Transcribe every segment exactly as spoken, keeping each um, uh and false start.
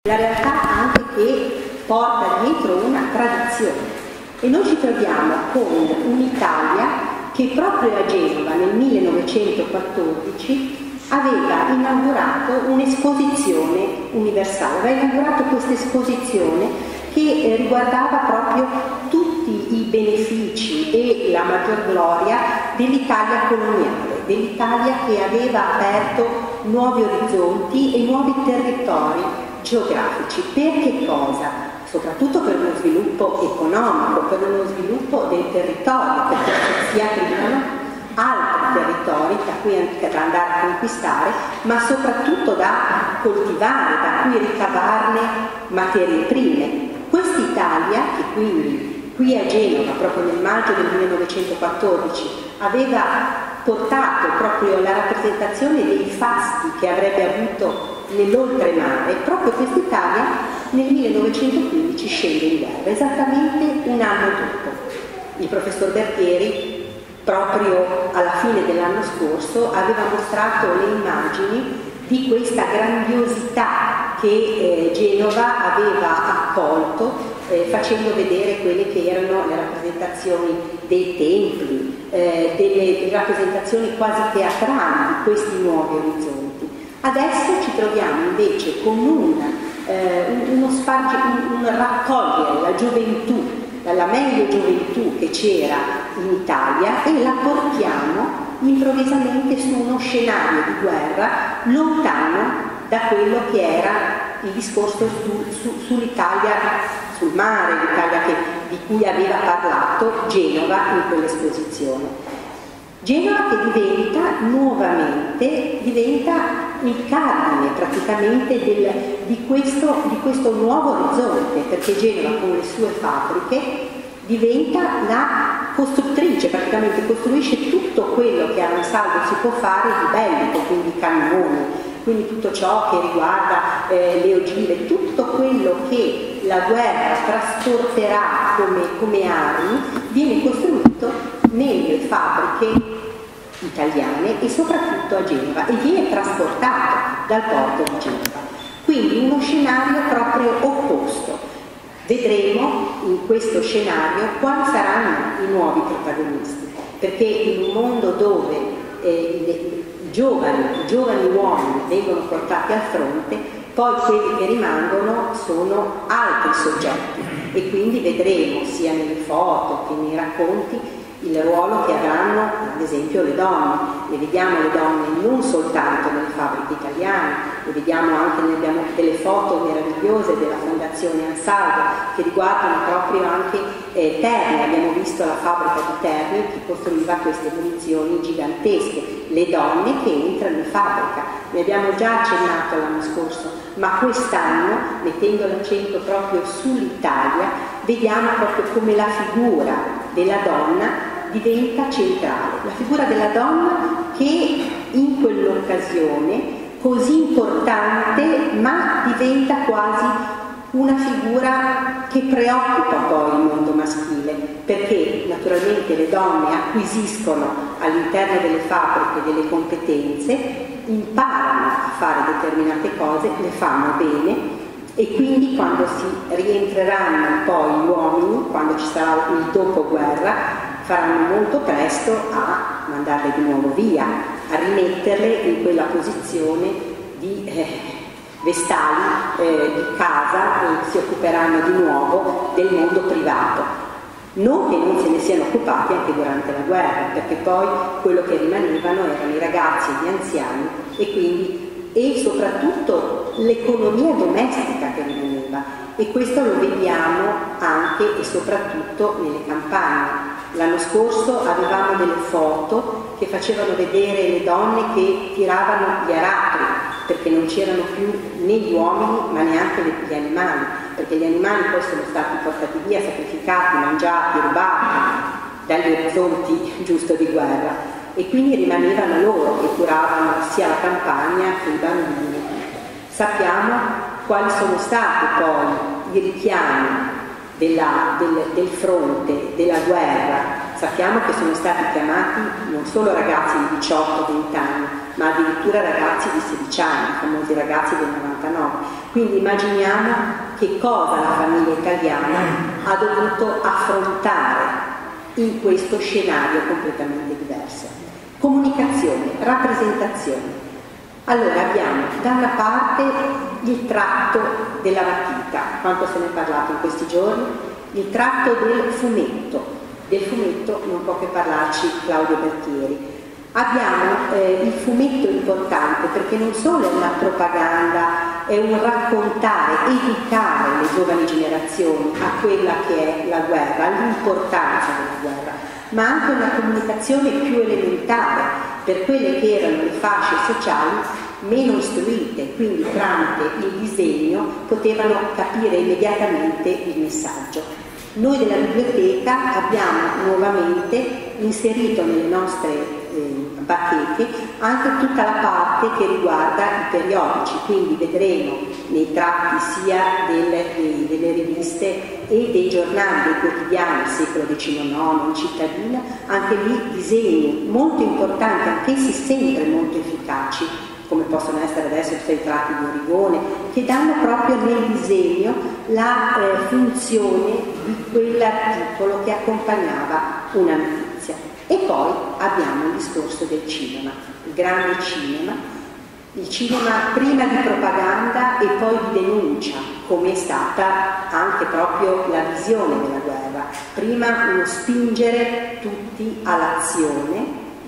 La realtà anche che porta dietro una tradizione, e noi ci troviamo con un'Italia che proprio a Genova nel millenovecentoquattordici aveva inaugurato un'esposizione universale, aveva inaugurato questa esposizione che riguardava proprio tutti i benefici e la maggior gloria dell'Italia coloniale, dell'Italia che aveva aperto nuovi orizzonti e nuovi territori geografici. Per che cosa? Soprattutto per uno sviluppo economico, per uno sviluppo del territorio, perché si aprirono altri territori da cui da andare a conquistare, ma soprattutto da coltivare, da cui ricavarne materie prime. Quest'Italia, che quindi qui a Genova, proprio nel maggio del millenovecentoquattordici, aveva portato proprio la rappresentazione dei fasti che avrebbe avuto nell'oltremare, proprio quest'Italia nel millenovecentoquindici scende in guerra, esattamente un anno dopo. Il professor Bertieri, proprio alla fine dell'anno scorso, aveva mostrato le immagini di questa grandiosità che eh, Genova aveva accolto, eh, facendo vedere quelle che erano le rappresentazioni dei templi, eh, delle rappresentazioni quasi teatrali di questi nuovi orizzonti. Adesso ci troviamo invece con un, eh, uno spargi, un, un raccogliere la gioventù, la meglio gioventù che c'era in Italia, e la portiamo improvvisamente su uno scenario di guerra lontano da quello che era il discorso su, su, sull'Italia, sul mare, l'Italia che, di cui aveva parlato Genova in quell'esposizione. Genova che diventa nuovamente, diventa il cardine praticamente del, di, questo, di questo nuovo orizzonte, perché Genova con le sue fabbriche diventa la costruttrice, praticamente costruisce tutto quello che a un saldo si può fare di bellico, quindi cannoni, quindi tutto ciò che riguarda eh, le ogive, tutto quello che la guerra trasporterà come, come armi viene costruito nelle fabbriche italiane e soprattutto a Genova, e viene trasportato dal porto di Genova. Quindi uno scenario proprio opposto. Vedremo in questo scenario quali saranno i nuovi protagonisti, perché in un mondo dove eh, i giovani, i giovani uomini vengono portati al fronte, poi quelli che rimangono sono altri soggetti, e quindi vedremo sia nelle foto che nei racconti il ruolo che avranno ad esempio le donne. Le vediamo le donne non soltanto nelle fabbriche italiane, le vediamo anche, ne abbiamo delle foto meravigliose della Fondazione Ansaldo che riguardano proprio anche eh, Terni. Abbiamo visto la fabbrica di Terni che costruiva queste munizioni gigantesche, le donne che entrano in fabbrica. Ne abbiamo già accennato l'anno scorso, ma quest'anno, mettendo l'accento proprio sull'Italia, vediamo proprio come la figura della donna diventa centrale, la figura della donna che in quell'occasione così importante, ma diventa quasi una figura che preoccupa poi il mondo maschile, perché naturalmente le donne acquisiscono all'interno delle fabbriche delle competenze, imparano a fare determinate cose, le fanno bene, e quindi quando si rientreranno poi gli uomini, quando ci sarà il dopoguerra, faranno molto presto a mandarle di nuovo via, a rimetterle in quella posizione di eh, vestali eh, di casa, e si occuperanno di nuovo del mondo privato. Non che non se ne siano occupati anche durante la guerra, perché poi quello che rimanevano erano i ragazzi e gli anziani, e quindi e soprattutto l'economia domestica che rimaneva, e questo lo vediamo anche e soprattutto nelle campagne. L'anno scorso avevamo delle foto che facevano vedere le donne che tiravano gli aratri, perché non c'erano più né gli uomini ma neanche gli animali, perché gli animali poi sono stati portati via, sacrificati, mangiati, rubati dagli orizzonti giusto di guerra, e quindi rimanevano loro che curavano sia la campagna che i bambini. Sappiamo quali sono stati poi i richiami della, del, del fronte, della guerra, sappiamo che sono stati chiamati non solo ragazzi di diciotto venti anni, ma addirittura ragazzi di sedici anni, i famosi ragazzi del novantanove. Quindi immaginiamo che cosa la famiglia italiana ha dovuto affrontare in questo scenario completamente diverso. Comunicazione, rappresentazione. Allora abbiamo da una parte il tratto della matita, quanto se ne è parlato in questi giorni, il tratto del fumetto. Del fumetto non può che parlarci Claudio Bertieri. Abbiamo eh, il fumetto importante perché non solo è una propaganda, è un raccontare, educare le giovani generazioni a quella che è la guerra, all'importanza della guerra, ma anche una comunicazione più elementare per quelle che erano le fasce sociali meno istruite, quindi tramite il disegno potevano capire immediatamente il messaggio. Noi della biblioteca abbiamo nuovamente inserito nelle nostre eh, bacheche anche tutta la parte che riguarda i periodici, quindi vedremo nei tratti sia delle, dei, delle riviste e dei giornali, dei quotidiani, secolo diciannove, in cittadina, anche lì disegni molto importanti, anch'essi sempre molto efficaci, come possono essere adesso i tratti di Origone, che danno proprio nel disegno la eh, funzione di quell'articolo che accompagnava una notizia. E poi abbiamo il discorso del cinema, il grande cinema, il cinema prima di propaganda e poi di denuncia, come è stata anche proprio la visione della guerra. Prima uno spingere tutti all'azione,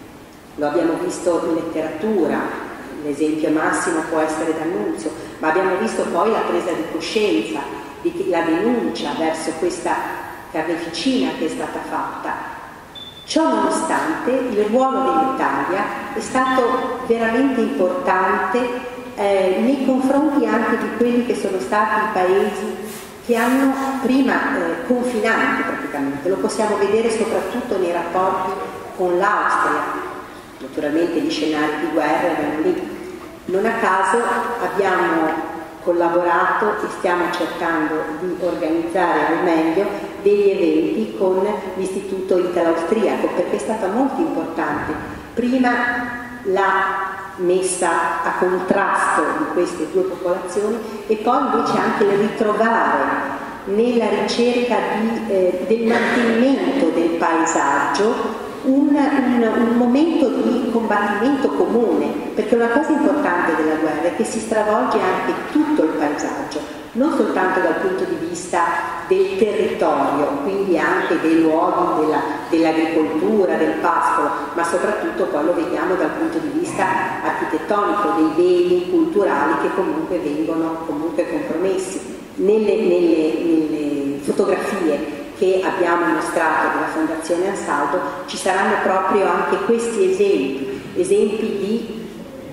lo abbiamo visto in letteratura, l'esempio massimo può essere D'Annunzio, ma abbiamo visto poi la presa di coscienza, di, la denuncia verso questa carneficina che è stata fatta. Ciò nonostante il ruolo dell'Italia è stato veramente importante eh, nei confronti anche di quelli che sono stati i paesi che hanno prima eh, confinanti praticamente, lo possiamo vedere soprattutto nei rapporti con l'Austria. Naturalmente gli scenari di guerra erano lì. Non a caso abbiamo collaborato e stiamo cercando di organizzare al meglio degli eventi con l'Istituto Italo-Austriaco, perché è stata molto importante prima la messa a contrasto di queste due popolazioni e poi invece anche il ritrovare nella ricerca di, eh, del mantenimento del paesaggio Un, un, un momento di combattimento comune, perché una cosa importante della guerra è che si stravolge anche tutto il paesaggio, non soltanto dal punto di vista del territorio, quindi anche dei luoghi della, dell'agricoltura, del pascolo, ma soprattutto poi lo vediamo dal punto di vista architettonico, dei beni culturali che comunque vengono comunque compromessi. Nelle, nelle, nelle fotografie che abbiamo mostrato della Fondazione Ansaldo ci saranno proprio anche questi esempi, esempi di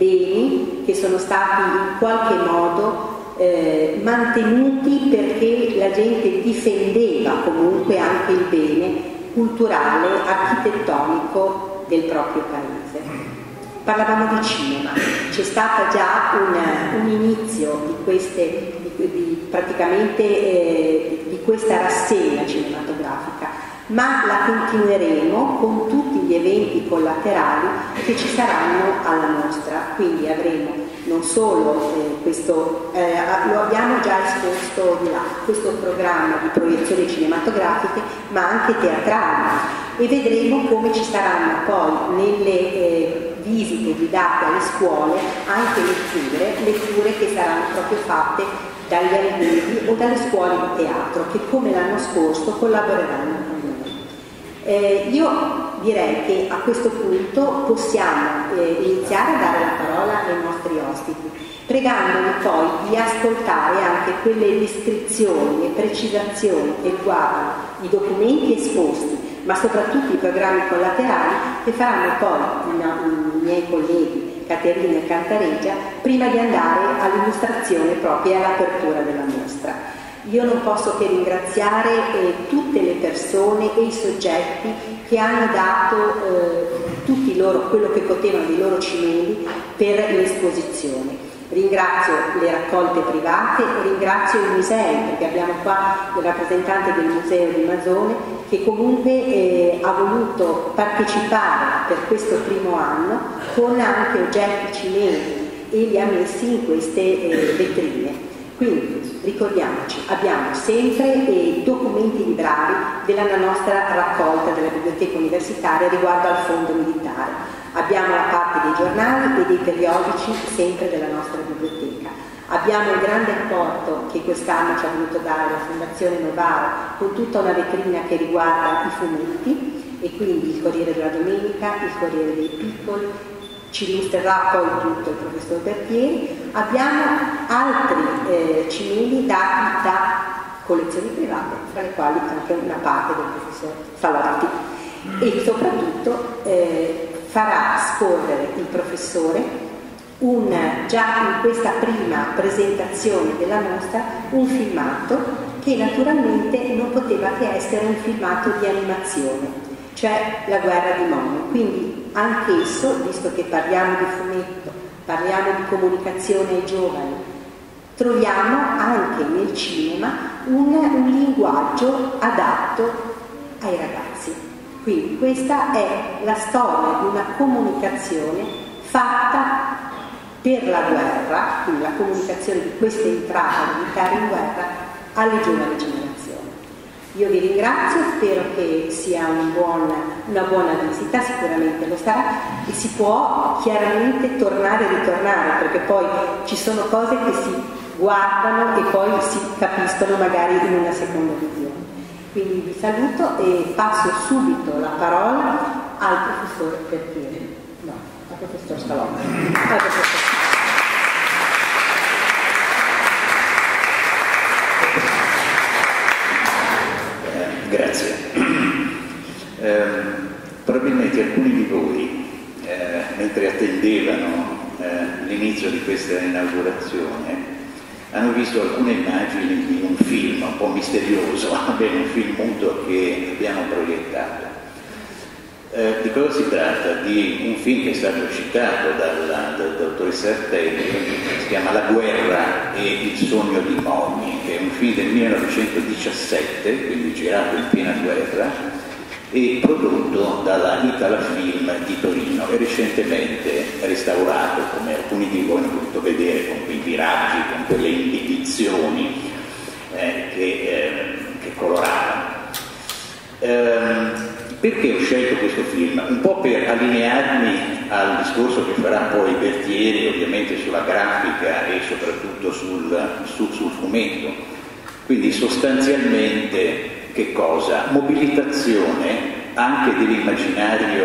beni che sono stati in qualche modo eh, mantenuti perché la gente difendeva comunque anche il bene culturale, architettonico del proprio paese. Parlavamo di cinema, c'è stata già un, un inizio di queste di, di, praticamente eh, di questa rassegna cinematografica, ma la continueremo con tutti gli eventi collaterali che ci saranno alla mostra, quindi avremo non solo eh, questo, eh, lo abbiamo già esposto di là, questo programma di proiezioni cinematografiche, ma anche teatrali, e vedremo come ci saranno poi nelle eh, visite guidate alle scuole anche letture, letture che saranno proprio fatte dagli allievi o dalle scuole di teatro che come l'anno scorso collaboreranno con noi. Eh, io direi che a questo punto possiamo eh, iniziare a dare la parola ai nostri ospiti, pregandoli poi di ascoltare anche quelle descrizioni e precisazioni che riguardano i documenti esposti, ma soprattutto i programmi collaterali che faranno poi i miei colleghi Caterina e Cantareggia prima di andare all'illustrazione proprio e all'apertura della mostra. Io non posso che ringraziare eh, tutte le persone e i soggetti che hanno dato eh, tutti loro quello che potevano dei loro cimeli per l'esposizione. Ringrazio le raccolte private, ringrazio i musei, perché abbiamo qua il rappresentante del Museo di Masone che comunque eh, ha voluto partecipare per questo primo anno con anche oggetti cinesi e li ha messi in queste eh, vetrine. Quindi ricordiamoci, abbiamo sempre eh, documenti librari della nostra raccolta della biblioteca universitaria riguardo al fondo militare. Abbiamo la parte dei giornali e dei periodici sempre della nostra biblioteca. Abbiamo il grande apporto che quest'anno ci ha voluto dare la Fondazione Novaro con tutta una vetrina che riguarda i fumetti, e quindi il Corriere della Domenica, il Corriere dei Piccoli. Ci illustrerà poi tutto il professor Bertieri. Abbiamo altri eh, cimeli dati da collezioni private, fra le quali anche una parte del professor Salotti, e soprattutto eh, farà scorrere il professore un, già in questa prima presentazione della mostra, un filmato che naturalmente non poteva che essere un filmato di animazione, cioè La guerra di Momo. Quindi anch'esso, visto che parliamo di fumetto, parliamo di comunicazione ai giovani, troviamo anche nel cinema un, un linguaggio adatto ai ragazzi. Quindi questa è la storia di una comunicazione fatta per la guerra, quindi la comunicazione di questa entrata militare in guerra alle giovani generazioni. Io vi ringrazio, spero che sia un buon, una buona visita, sicuramente lo sarà, e si può chiaramente tornare e ritornare, perché poi ci sono cose che si guardano e poi si capiscono magari in una seconda visione. Quindi vi saluto e passo subito la parola al professor Bertieri, no, al professor Salotti. Al professor. Grazie. Eh, probabilmente alcuni di voi, eh, mentre attendevano eh, l'inizio di questa inaugurazione, hanno visto alcune immagini di un film un po' misterioso, un film muto che abbiamo proiettato. Eh, di cosa si tratta? Di un film che è stato citato dalla, dal dottoressa Artelli, si chiama La guerra e il sogno di Moni, che è un film del millenovecentodiciassette, quindi girato in piena guerra, e prodotto dalla Italafilm di Torino e recentemente restaurato, come alcuni di voi hanno potuto vedere, con quei viraggi, con quelle indivizioni eh, che, eh, che coloravano. Ehm, Perché ho scelto questo film? Un po' per allinearmi al discorso che farà poi Bertieri, ovviamente sulla grafica e soprattutto sul, su, sul fumetto. Quindi sostanzialmente che cosa? Mobilitazione anche dell'immaginario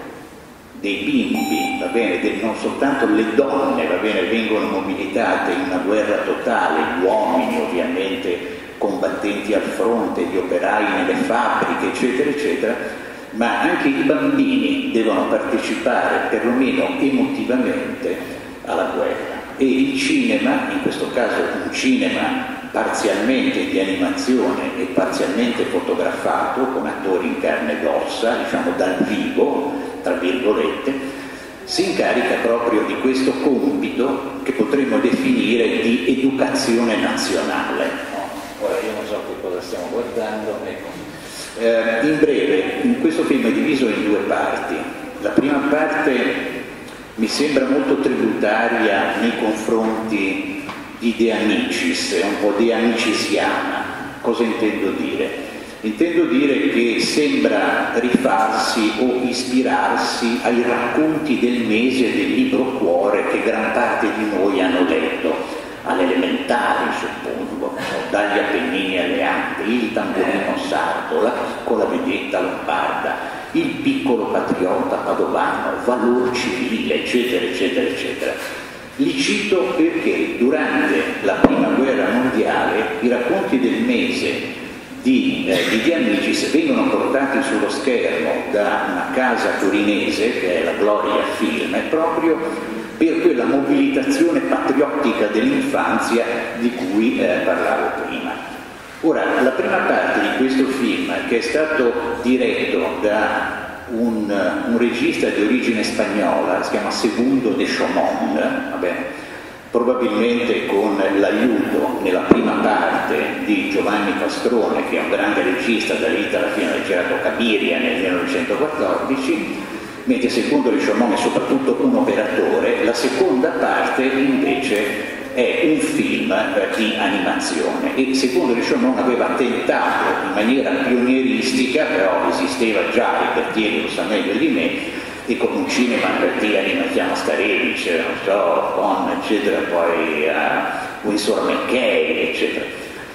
dei bimbi, va bene? Del, non soltanto le donne, va bene, vengono mobilitate in una guerra totale, gli uomini ovviamente combattenti al fronte, gli operai nelle fabbriche, eccetera, eccetera, ma anche i bambini devono partecipare, perlomeno emotivamente, alla guerra. E il cinema, in questo caso un cinema parzialmente di animazione e parzialmente fotografato, con attori in carne ed ossa, diciamo dal vivo, tra virgolette, si incarica proprio di questo compito che potremmo definire di educazione nazionale. Ora io non so che cosa stiamo guardando, ecco. Eh, in breve, in questo film è diviso in due parti. La prima parte mi sembra molto tributaria nei confronti di De Amicis, è un po' de amicisiana. Cosa intendo dire? Intendo dire che sembra rifarsi o ispirarsi ai racconti del mese del libro Cuore che gran parte di noi hanno letto alle elementari, suppongo, dagli Appennini alle Ande, il tamburino sardo, la piccola vedetta lombarda, il piccolo patriota padovano, valor civile, eccetera, eccetera, eccetera. Li cito perché durante la prima guerra mondiale i racconti del mese di, eh, di De Amicis vengono portati sullo schermo da una casa torinese che è la Gloria Film, proprio per quella mobilitazione patriottica dell'infanzia di cui eh, parlavo prima. Ora, la prima parte di questo film, che è stato diretto da un, un regista di origine spagnola, si chiama Segundo de Chaumont, vabbè, probabilmente con l'aiuto nella prima parte di Giovanni Pastrone, che è un grande regista dall'inizio alla fine, ha girato Cabiria nel millenovecentoquattordici, mentre secondo Le Chaumont è soprattutto un operatore. La seconda parte invece è un film di animazione e secondo Le Chaumont aveva tentato in maniera pionieristica, però esisteva già, e Bertieri lo sa meglio di me, e con un cinema di animazione Starevich, non so, con eccetera, poi uh, Winsor McKay, eccetera.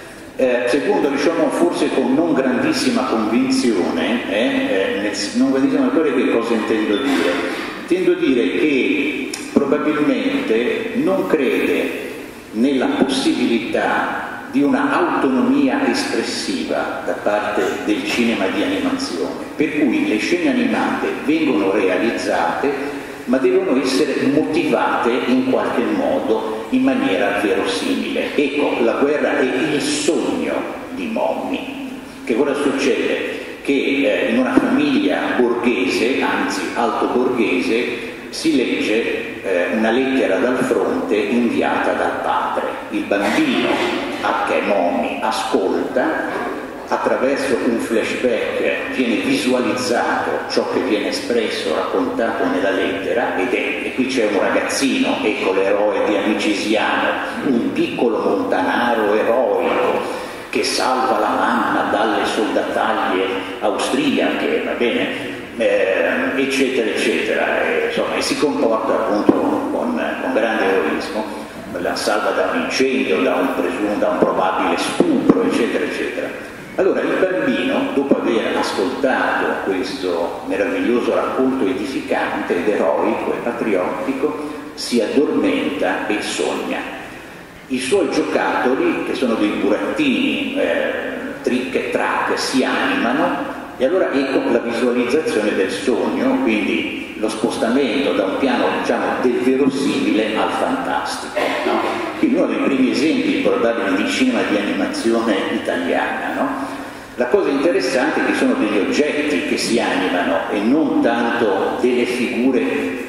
Eh, secondo Le Chaumont, forse con non grandissima convinzione, eh, eh, nel, non grandissima convinzione, che cosa intendo dire? Intendo dire che probabilmente non crede nella possibilità di una autonomia espressiva da parte del cinema di animazione, per cui le scene animate vengono realizzate ma devono essere motivate in qualche modo in maniera verosimile. Ecco, La guerra è il sogno di Mommy. Che cosa succede? Che eh, in una famiglia borghese, anzi alto borghese, si legge eh, una lettera dal fronte inviata dal padre. Il bambino, che è Mommy, ascolta, attraverso un flashback viene visualizzato ciò che viene espresso, raccontato nella lettera, ed è, e qui c'è un ragazzino, ecco l'eroe di Amicisiano, un piccolo montanaro eroico che salva la mamma dalle soldataglie austriache, va bene? Eh, eccetera eccetera, e, insomma, e si comporta appunto con, con grande eroismo, la salva da un incendio, da un, presumo, da un probabile stupro, eccetera eccetera. Allora il bambino, dopo aver ascoltato questo meraviglioso racconto edificante ed eroico e patriottico, si addormenta e sogna. I suoi giocattoli, che sono dei burattini eh, trick e track, si animano. E allora ecco la visualizzazione del sogno, quindi lo spostamento da un piano, diciamo, del verosimile al fantastico, no? Quindi uno dei primi esempi probabili di cinema di animazione italiana, no? La cosa interessante è che sono degli oggetti che si animano e non tanto delle figure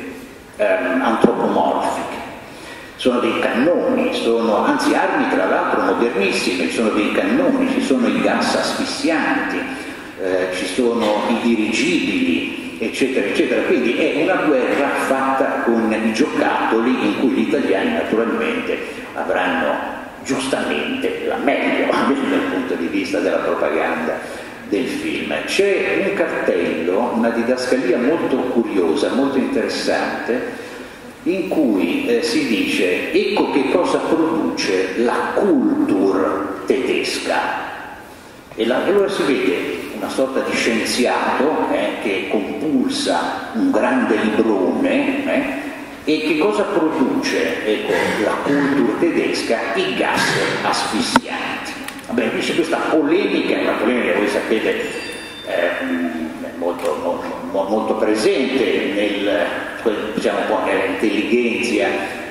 ehm, antropomorfiche. Sono dei cannoni, sono, anzi armi tra l'altro modernissime, ci sono dei cannoni, ci sono i gas asfissianti, Eh, ci sono i dirigibili, eccetera eccetera. Quindi è una guerra fatta con i giocattoli, in cui gli italiani naturalmente avranno giustamente la meglio dal punto di vista della propaganda del film. C'è un cartello, una didascalia molto curiosa, molto interessante, in cui eh, si dice: ecco che cosa produce la Kultur tedesca. E, la, e allora si vede una sorta di scienziato eh, che compulsa un grande librone eh, e che cosa produce? Ecco, la Kultur tedesca, i gas asfissianti. Vabbè, qui c'è questa polemica, una polemica che voi sapete eh, molto, molto, molto presente nel, diciamo, un po' nell'intelligenza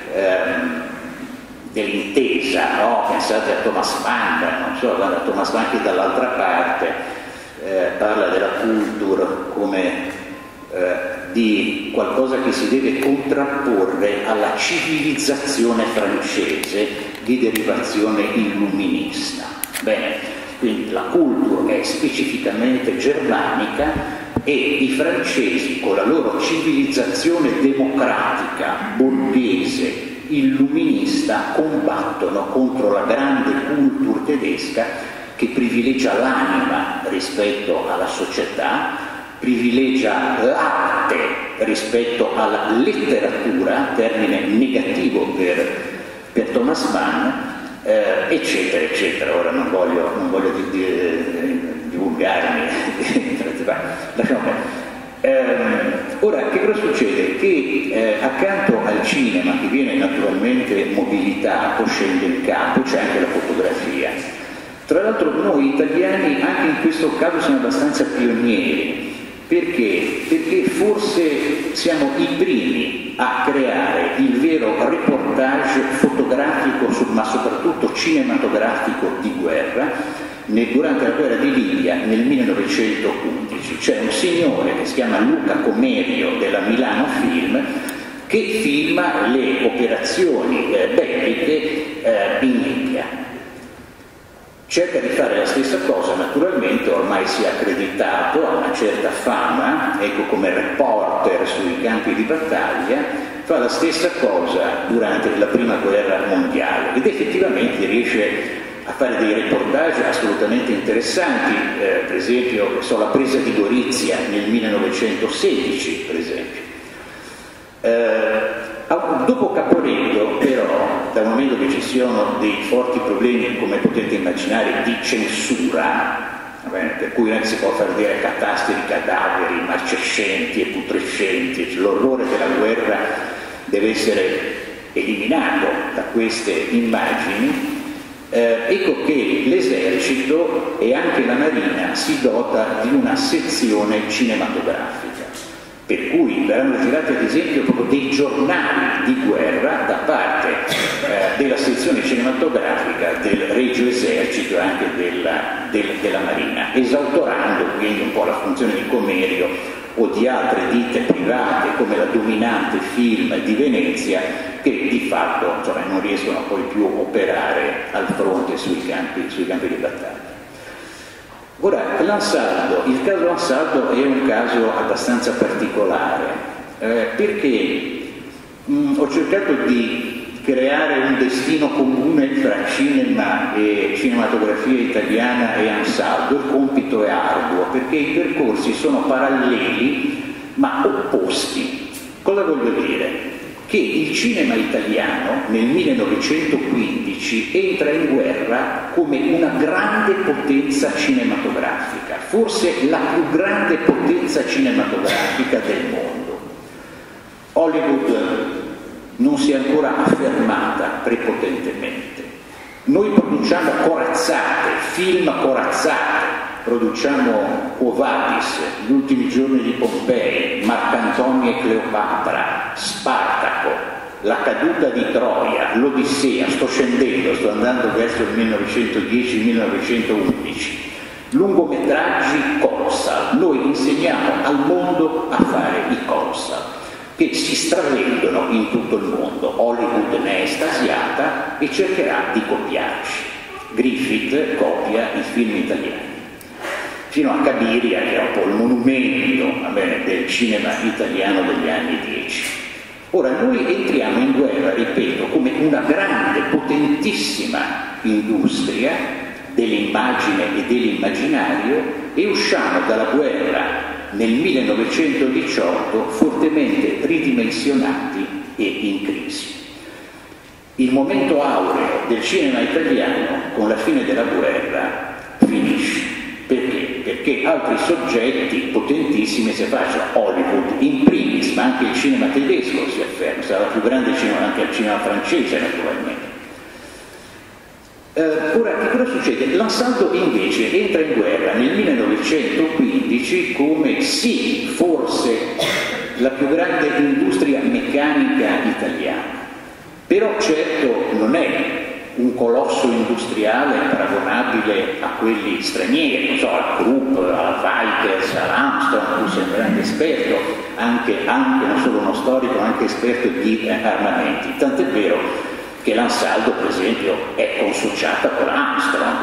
eh, dell'intesa, no? Pensate a Thomas Mann, non so, guarda, Thomas Mann che dall'altra parte Eh, parla della Kultur come eh, di qualcosa che si deve contrapporre alla civilizzazione francese di derivazione illuminista. Bene, quindi la Kultur è specificamente germanica e i francesi, con la loro civilizzazione democratica, borghese, illuminista, combattono contro la grande Kultur tedesca, che privilegia l'anima rispetto alla società, privilegia l'arte rispetto alla letteratura, termine negativo per, per Thomas Mann, eh, eccetera, eccetera. Ora non voglio, non voglio di, di, di, divulgarmi, lasciamo perdere. Eh, ora, che cosa succede? Che eh, accanto al cinema, che viene naturalmente mobilitato, scende in campo, c'è anche la fotografia. Tra l'altro noi italiani anche in questo caso siamo abbastanza pionieri. Perché? Perché forse siamo i primi a creare il vero reportage fotografico, ma soprattutto cinematografico di guerra, durante la guerra di Libia nel millenovecentoundici. C'è un signore che si chiama Luca Comerio della Milano Film che filma le operazioni eh, belliche eh, in Libia. cerca di fare la stessa cosa, naturalmente ormai si è accreditato, ha una certa fama, ecco, come reporter sui campi di battaglia, fa la stessa cosa durante la prima guerra mondiale ed effettivamente riesce a fare dei reportage assolutamente interessanti, eh, per esempio so, la presa di Gorizia nel millenovecentosedici, per esempio. Eh, dopo Caporetto, però, dal momento che ci sono dei forti problemi, come potete immaginare, di censura, va bene, per cui non si può far dire catasti di cadaveri marcescenti e putrescenti, cioè, l'orrore della guerra deve essere eliminato da queste immagini. Eh, ecco che l'esercito e anche la marina si dota di una sezione cinematografica, per cui verranno girati ad esempio proprio dei giornali di guerra da parte eh, della sezione cinematografica del Regio Esercito e anche della, del, della marina, esautorando quindi un po' la funzione di Comerio o di altre ditte private come la Dominante Film di Venezia, che di fatto insomma, non riescono poi più a operare al fronte sui campi, sui campi di battaglia. Ora, l'Ansaldo, il caso Ansaldo è un caso abbastanza particolare, eh, perché mh, ho cercato di creare un destino comune fra cinema e cinematografia italiana e Ansaldo. Il compito è arduo, perché i percorsi sono paralleli ma opposti. Cosa voglio dire? Che il cinema italiano nel millenovecentoquindici entra in guerra come una grande potenza cinematografica, forse la più grande potenza cinematografica del mondo. Hollywood non si è ancora affermata prepotentemente. Noi produciamo corazzate, film corazzate, produciamo Quo Vadis, Gli ultimi giorni di Pompei, Marcantonio e Cleopatra, Spartaco, La caduta di Troia, L'Odissea, sto scendendo, sto andando verso il millenovecentodieci millenovecentoundici, lungometraggi Colossal. Noi insegniamo al mondo a fare i Colossal, che si stravendono in tutto il mondo. Hollywood ne è estasiata e cercherà di copiarci. Griffith copia i film italiani, fino a Cabiria, che è un po' il monumento va bene, del cinema italiano degli anni dieci. Ora noi entriamo in guerra, ripeto, come una grande, potentissima industria dell'immagine e dell'immaginario e usciamo dalla guerra nel millenovecentodiciotto fortemente ridimensionati e in crisi. Il momento aureo del cinema italiano con la fine della guerra finisce. Perché? Perché altri soggetti potentissimi si affacciano, Hollywood in primis, ma anche il cinema tedesco si afferma, sarà la più grande cinema, anche il cinema francese naturalmente. Eh, ora, che cosa succede? L'Ansaldo invece entra in guerra nel millenovecentoquindici come sì, forse la più grande industria meccanica italiana, però certo non è un colosso industriale paragonabile a quelli stranieri, non so, al Krupp, alla Weikers, all'Armstrong. Tu sei un grande esperto, anche, anche non solo uno storico, ma anche esperto di eh, armamenti. Tant'è vero che l'Ansaldo, per esempio, è consociata con l'Armstrong.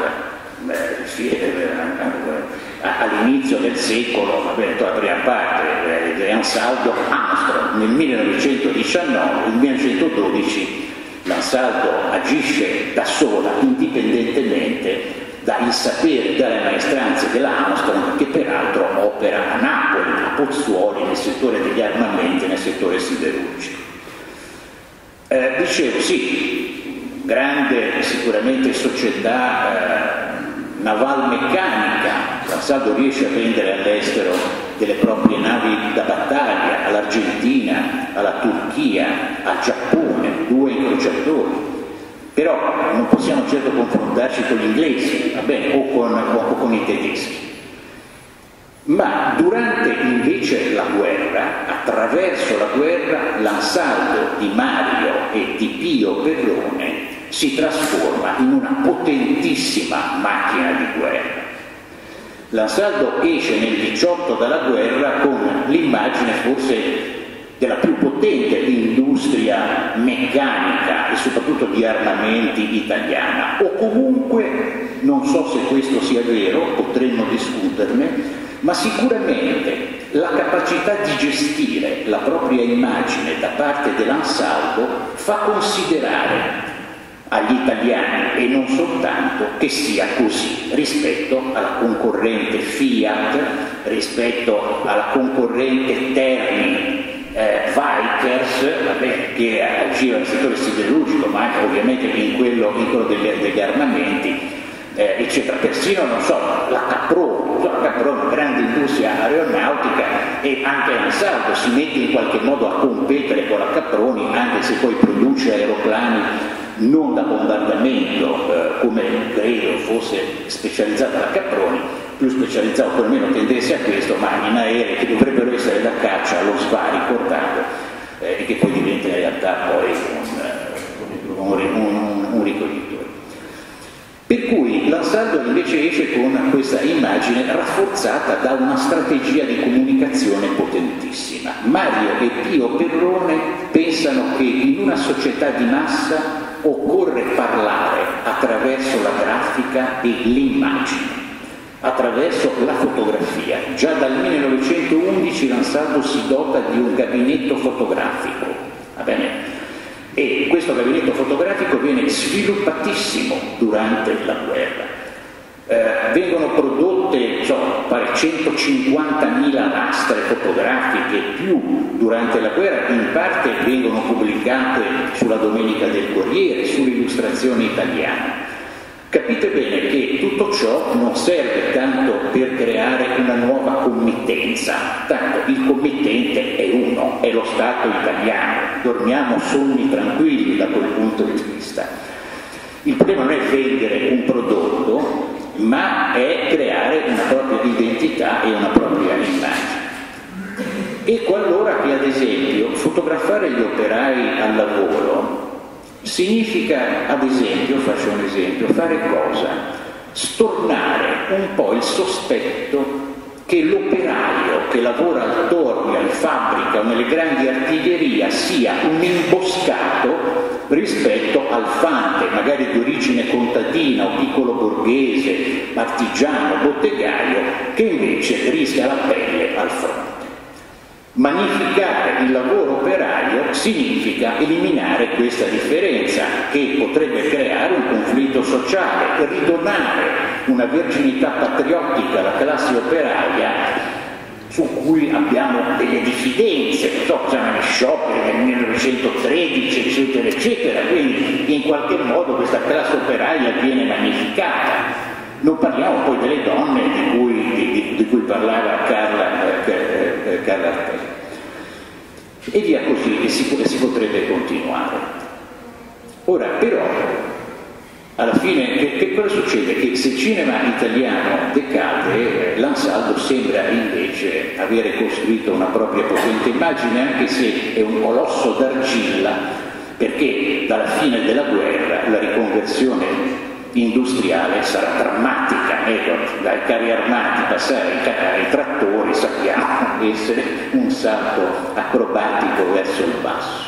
All'inizio del secolo, va bene, la prima parte di Ansaldo, Armstrong. Nel millenovecentodiciannove, nel millenovecentododici l'Ansaldo agisce da sola, indipendentemente dai saperi, dalle maestranze dell'Armstrong, che peraltro opera a Napoli, a Pozzuoli, nel settore degli armamenti, nel settore siderurgico. Eh, dicevo, sì, grande sicuramente società eh, navalmeccanica, l'Ansaldo riesce a vendere all'estero delle proprie navi da battaglia all'Argentina, alla Turchia, al Giappone, due incrociatori, però non possiamo certo confrontarci con gli inglesi, va bene, o con, o con i tedeschi. Ma durante invece la guerra, attraverso la guerra, l'Ansaldo di Mario e di Pio Perrone si trasforma in una potentissima macchina di guerra. L'Ansaldo esce nel diciotto dalla guerra con l'immagine forse della più potente industria meccanica e soprattutto di armamenti italiana, o comunque non so se questo sia vero, potremmo discuterne, ma sicuramente la capacità di gestire la propria immagine da parte dell'Ansaldo fa considerare agli italiani, e non soltanto, che sia così rispetto alla concorrente Fiat, rispetto alla concorrente Terni, eh, Vickers, vabbè, che agiva nel settore siderurgico, ma anche ovviamente in quello, in quello degli, degli armamenti, eh, eccetera. Persino, non so, la Caproni, la Caproni, una grande industria aeronautica, e anche Ansaldo si mette in qualche modo a competere con la Caproni, anche se poi produce aeroplani non da bombardamento, eh, come credo fosse specializzata la Caproni, più specializzato, o perlomeno tendesse a questo, ma in aerei che dovrebbero essere da caccia allo sbari portato, eh, e che poi diventa in realtà poi un, un, un, un ricoglitore. Per cui l'Ansaldo invece esce con questa immagine rafforzata da una strategia di comunicazione potentissima. Mario e Pio Perrone pensano che in una società di massa occorre parlare attraverso la grafica e l'immagine, attraverso la fotografia. Già dal millenovecentoundici l'Ansaldo si dota di un gabinetto fotografico, va bene? E questo gabinetto fotografico viene sviluppatissimo durante la guerra. Eh, vengono prodotte so, pare centocinquantamila lastre fotografiche più durante la guerra, in parte vengono pubblicate sulla Domenica del Corriere, sull'Illustrazione Italiana. Capite bene che tutto ciò non serve tanto per creare una nuova committenza, tanto il committente è uno, è lo Stato italiano, dormiamo sonni tranquilli da quel punto di vista. Il problema non è vendere un prodotto, ma è creare una propria identità e una propria immagine. Ecco allora che ad esempio fotografare gli operai al lavoro significa, ad esempio, faccio un esempio, fare cosa? Stornare un po' il sospetto che l'operaio che lavora al torno, in fabbrica o nelle grandi artiglierie sia un imboscato rispetto al fante, magari di origine contadina o piccolo borghese, artigiano, bottegaio, che invece rischia la pelle al fronte. Magnificare il lavoro operaio significa eliminare questa differenza che potrebbe creare un conflitto sociale, ridonare una virginità patriottica alla classe operaia su cui abbiamo delle diffidenze, non so, facciamo gli scioperi nel millenovecentotredici, eccetera, eccetera, quindi in qualche modo questa classe operaia viene magnificata. Non parliamo poi delle donne di cui, di, di cui parlava Carla, eh, Carla Artelli. E via così, e si, e si potrebbe continuare. Ora, però, alla fine, che, che cosa succede? Che se il cinema italiano decade, eh, l'Ansaldo sembra invece avere costruito una propria potente immagine, anche se è un colosso d'argilla, perché dalla fine della guerra la riconversione industriale sarà drammatica, ecco, dai carri armati passare ai, ai trattori sappiamo essere un salto acrobatico verso il basso.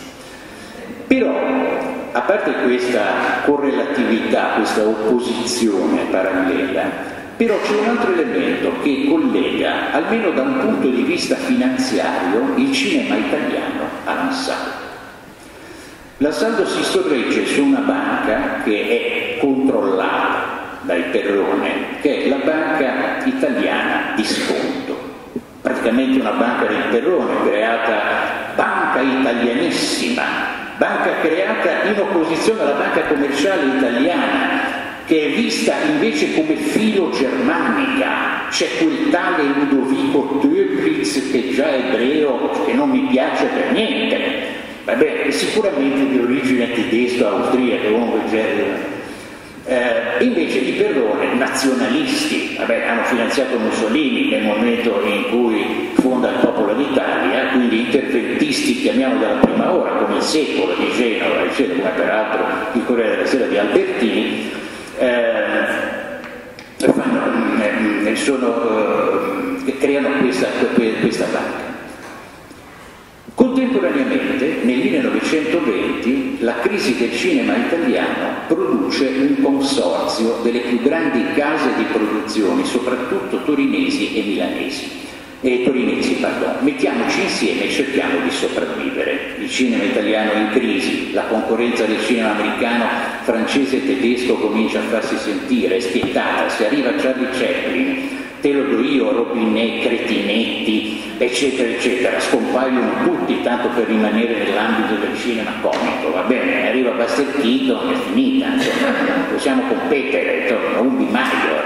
Però, a parte questa correlatività, questa opposizione parallela, però c'è un altro elemento che collega, almeno da un punto di vista finanziario, il cinema italiano all'Ansaldo. L'Ansaldo si sorregge su una banca che è controllata dai Perrone, che è la Banca Italiana di Sconto, praticamente una banca del Perrone, creata banca italianissima, banca creata in opposizione alla banca commerciale italiana, che è vista invece come filo-germanica. C'è quel tale Ludovico Döblitz, che già è ebreo, che non mi piace per niente. Vabbè, sicuramente di origine tedesca, austriaca, comunque eh, invece i Perrone, nazionalisti, vabbè, hanno finanziato Mussolini nel momento in cui fonda il Popolo d'Italia, quindi interventisti, chiamiamolo dalla prima ora, come il Secolo di Genova, eccetera, come peraltro il Corriere della Sera di Albertini, eh, fanno, eh, sono, eh, creano questa, questa banca. Contemporaneamente, nel millenovecentoventi, la crisi del cinema italiano produce un consorzio delle più grandi case di produzione, soprattutto torinesi e milanesi. E torinesi, pardon. Mettiamoci insieme e cerchiamo di sopravvivere. Il cinema italiano è in crisi, la concorrenza del cinema americano, francese e tedesco comincia a farsi sentire, è spietata, se arriva Charlie Chaplin, te lo do io, Robinet, Cretinetti, eccetera, eccetera, scompaiono tutti, tanto per rimanere nell'ambito del cinema comico, va bene, arriva Buster Keaton, è finita, insomma, non possiamo competere, insomma, un bimaio.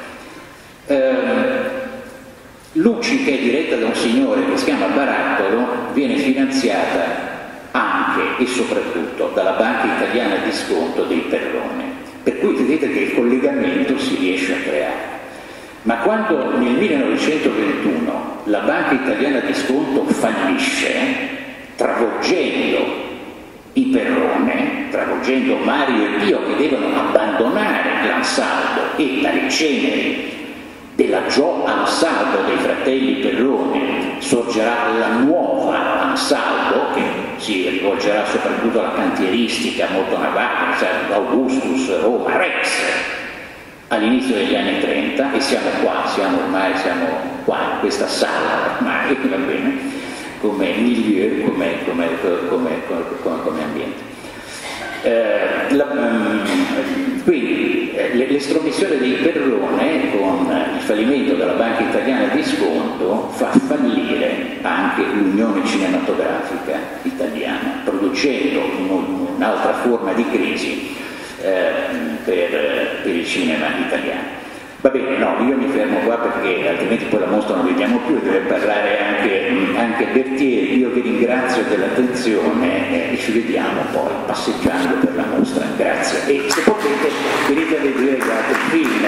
Eh, Lucci, che è diretta da un signore che si chiama Barattolo, viene finanziata anche e soprattutto dalla Banca Italiana di Sconto dei Perrone, per cui vedete che il collegamento si riesce a creare. Ma quando nel millenovecentoventuno la Banca Italiana di Sconto fallisce, travolgendo i Perrone, travolgendo Mario e Pio, che devono abbandonare l'Ansaldo, e dalle ceneri della Gio Ansaldo dei fratelli Perrone sorgerà la nuova Ansaldo, che si rivolgerà soprattutto alla cantieristica molto navale, Augustus, Roma, Rex, all'inizio degli anni trenta, e siamo qua, siamo ormai siamo qua in questa sala ormai, va bene, come milieu, come, come, come, come, come ambiente. Eh, la, quindi eh, l'estromissione dei Perrone, con il fallimento della Banca Italiana di Sconto, fa fallire anche l'Unione Cinematografica Italiana, producendo un'altra forma di crisi eh, per, per il cinema italiano. Va bene, no, io mi fermo qua perché altrimenti poi la mostra non vediamo più, deve parlare anche, anche Bertieri. Io vi ringrazio dell'attenzione e ci vediamo poi passeggiando per la mostra. Grazie. E se potete venite a vedere gli altri film.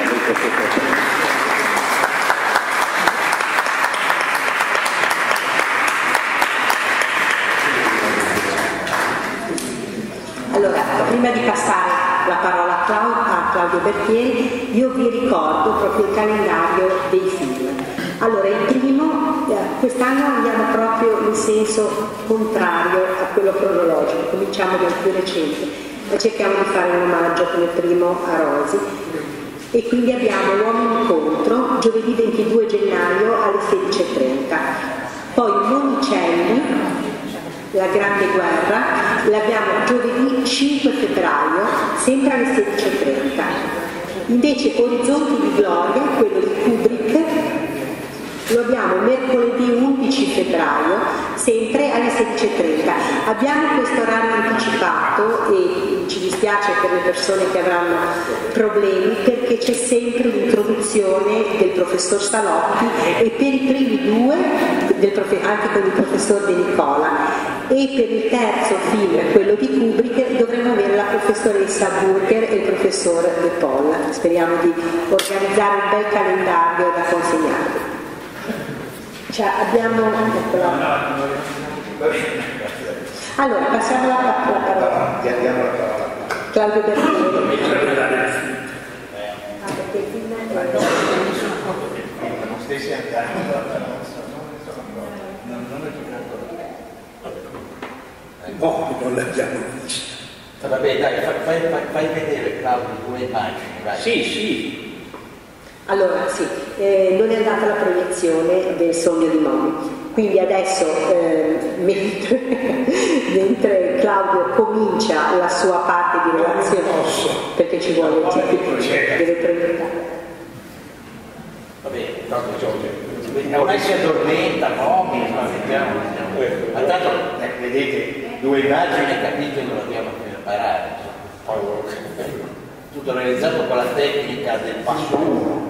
Allora, prima di passare la parola a Claudio, a Claudio Bertieri, io vi ricordo proprio il calendario dei film. Allora, il primo, eh, quest'anno andiamo proprio in senso contrario a quello cronologico, cominciamo dal più recente, ma cerchiamo di fare un omaggio come primo a Rosi. E quindi abbiamo L'uomo incontro, giovedì ventidue gennaio alle sedici e trenta. Poi Monicelli, La grande guerra, l'abbiamo giovedì cinque febbraio, sempre alle sedici e trenta. Invece Orizzonti di gloria, quello di Kubrick, lo abbiamo mercoledì undici febbraio, sempre alle sedici e trenta. Abbiamo questo orario anticipato e ci dispiace per le persone che avranno problemi, perché c'è sempre l'introduzione del professor Salotti e per i primi due del profe- anche con il professor De Nicola, e per il terzo film, quello di Kubrick, dovremo avere la professoressa Burger e il professor De Paul. Speriamo di organizzare un bel calendario da consegnarvi. Cioè, abbiamo... Allora, passiamo la, la parola. Diamo la parola. Claudio Bertieri. Non stessi andando. No, non l'abbiamo vista. Vabbè, dai, fai, fai, fai vedere, Claudio, due immagini, vai. Sì, sì. Allora, sì, eh, non è andata la proiezione del Sogno di Momi, quindi adesso, eh, mentre, mentre Claudio comincia la sua parte di relazione, perché ci vuole, ci, deve proiettare. Vabbè, proprio Giorgio. Non si addormenta, Momi, ma vediamo, vediamo. Ma tanto, eh, vedete, due immagini, capito che lo dobbiamo preparare. Tutto realizzato con la tecnica del passo uno.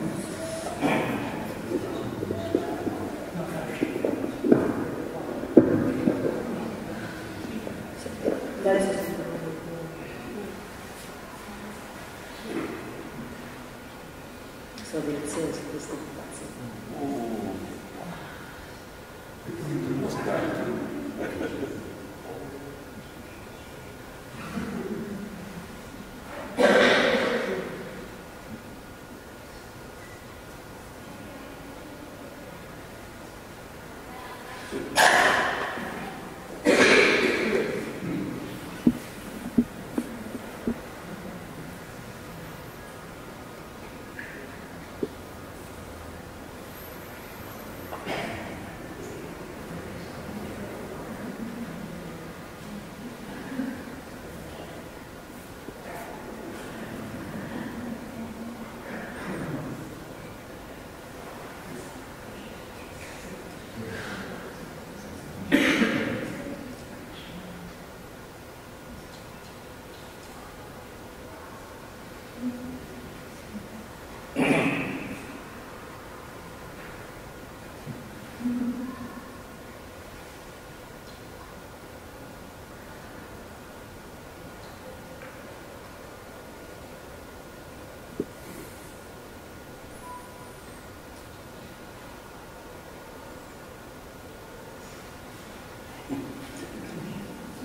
Sono delezioni su questa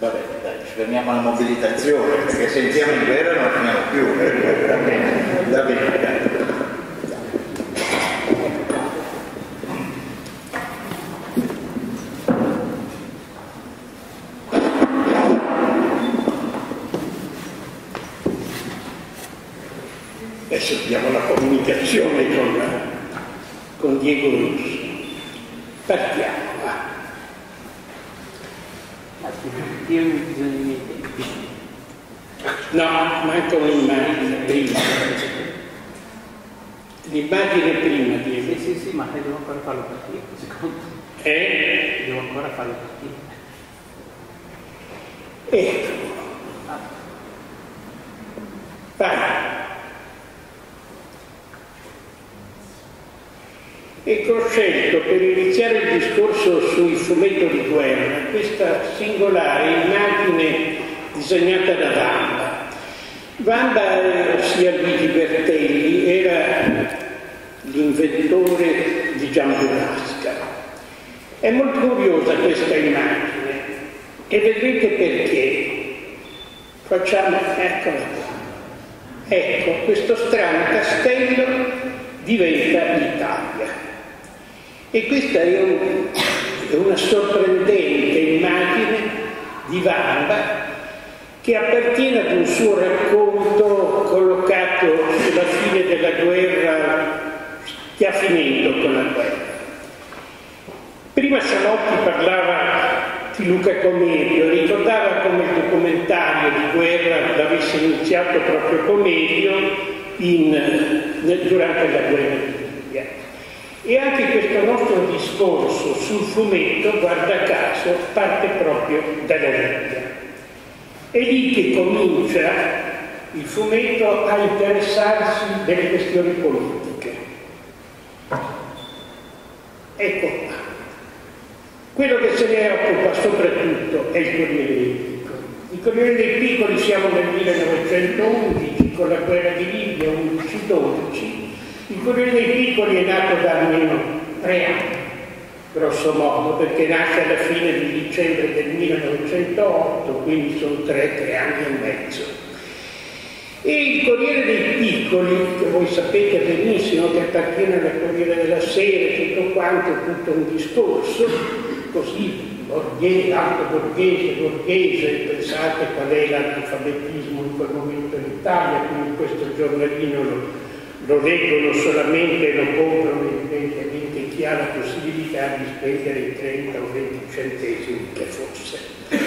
Vabbè, dai, ci fermiamo alla mobilitazione, perché se entriamo in guerra non finiamo più. Va bene, va bene, dai. Adesso abbiamo la comunicazione con, con Diego Russo. Partiamo, va. Io bisogna No, manca un'immagine prima. L'immagine prima, Diego. Sì, sì, sì, ma devo ancora farlo partire, secondo me. Eh? Devo ancora farlo partire. Ecco. Vai. Ecco, ho scelto per iniziare il discorso sul fumetto di guerra questa singolare immagine disegnata da Vamba. Vamba, ossia Luigi Bertelli, era l'inventore di Gian Burrasca. È molto curiosa questa immagine e vedrete perché. Facciamo, eccola qua. Ecco, questo strano castello diventa l'Italia. E questa è, un, è una sorprendente immagine di Vamba che appartiene ad un suo racconto collocato sulla fine della guerra, che ha finito con la guerra. Prima Sanotti parlava di Luca Comedio, ricordava come il documentario di guerra l'avesse iniziato proprio Comedio in, durante la guerra di Libia. E anche questo nostro discorso sul fumetto, guarda caso, parte proprio dalla Libia. È lì che comincia il fumetto a interessarsi delle questioni politiche. Ecco qua. Quello che se ne occupa soprattutto è il Corriere dei Piccoli. Il Corriere dei Piccoli siamo nel millenovecentoundici, con la guerra di Libia, undici dodici. Il Corriere dei Piccoli è nato da almeno tre anni, grosso modo, perché nasce alla fine di dicembre del millenovecentootto, quindi sono tre, tre anni e mezzo. E il Corriere dei Piccoli, che voi sapete benissimo che appartiene al Corriere della Sera, tutto quanto, tutto un discorso, così, borghese, alto borghese, borghese, pensate qual è l'analfabetismo in quel momento in Italia, quindi questo giornalino lo lo leggono solamente e lo comprano evidentemente chi ha la possibilità di spendere i trenta o venti centesimi che fosse.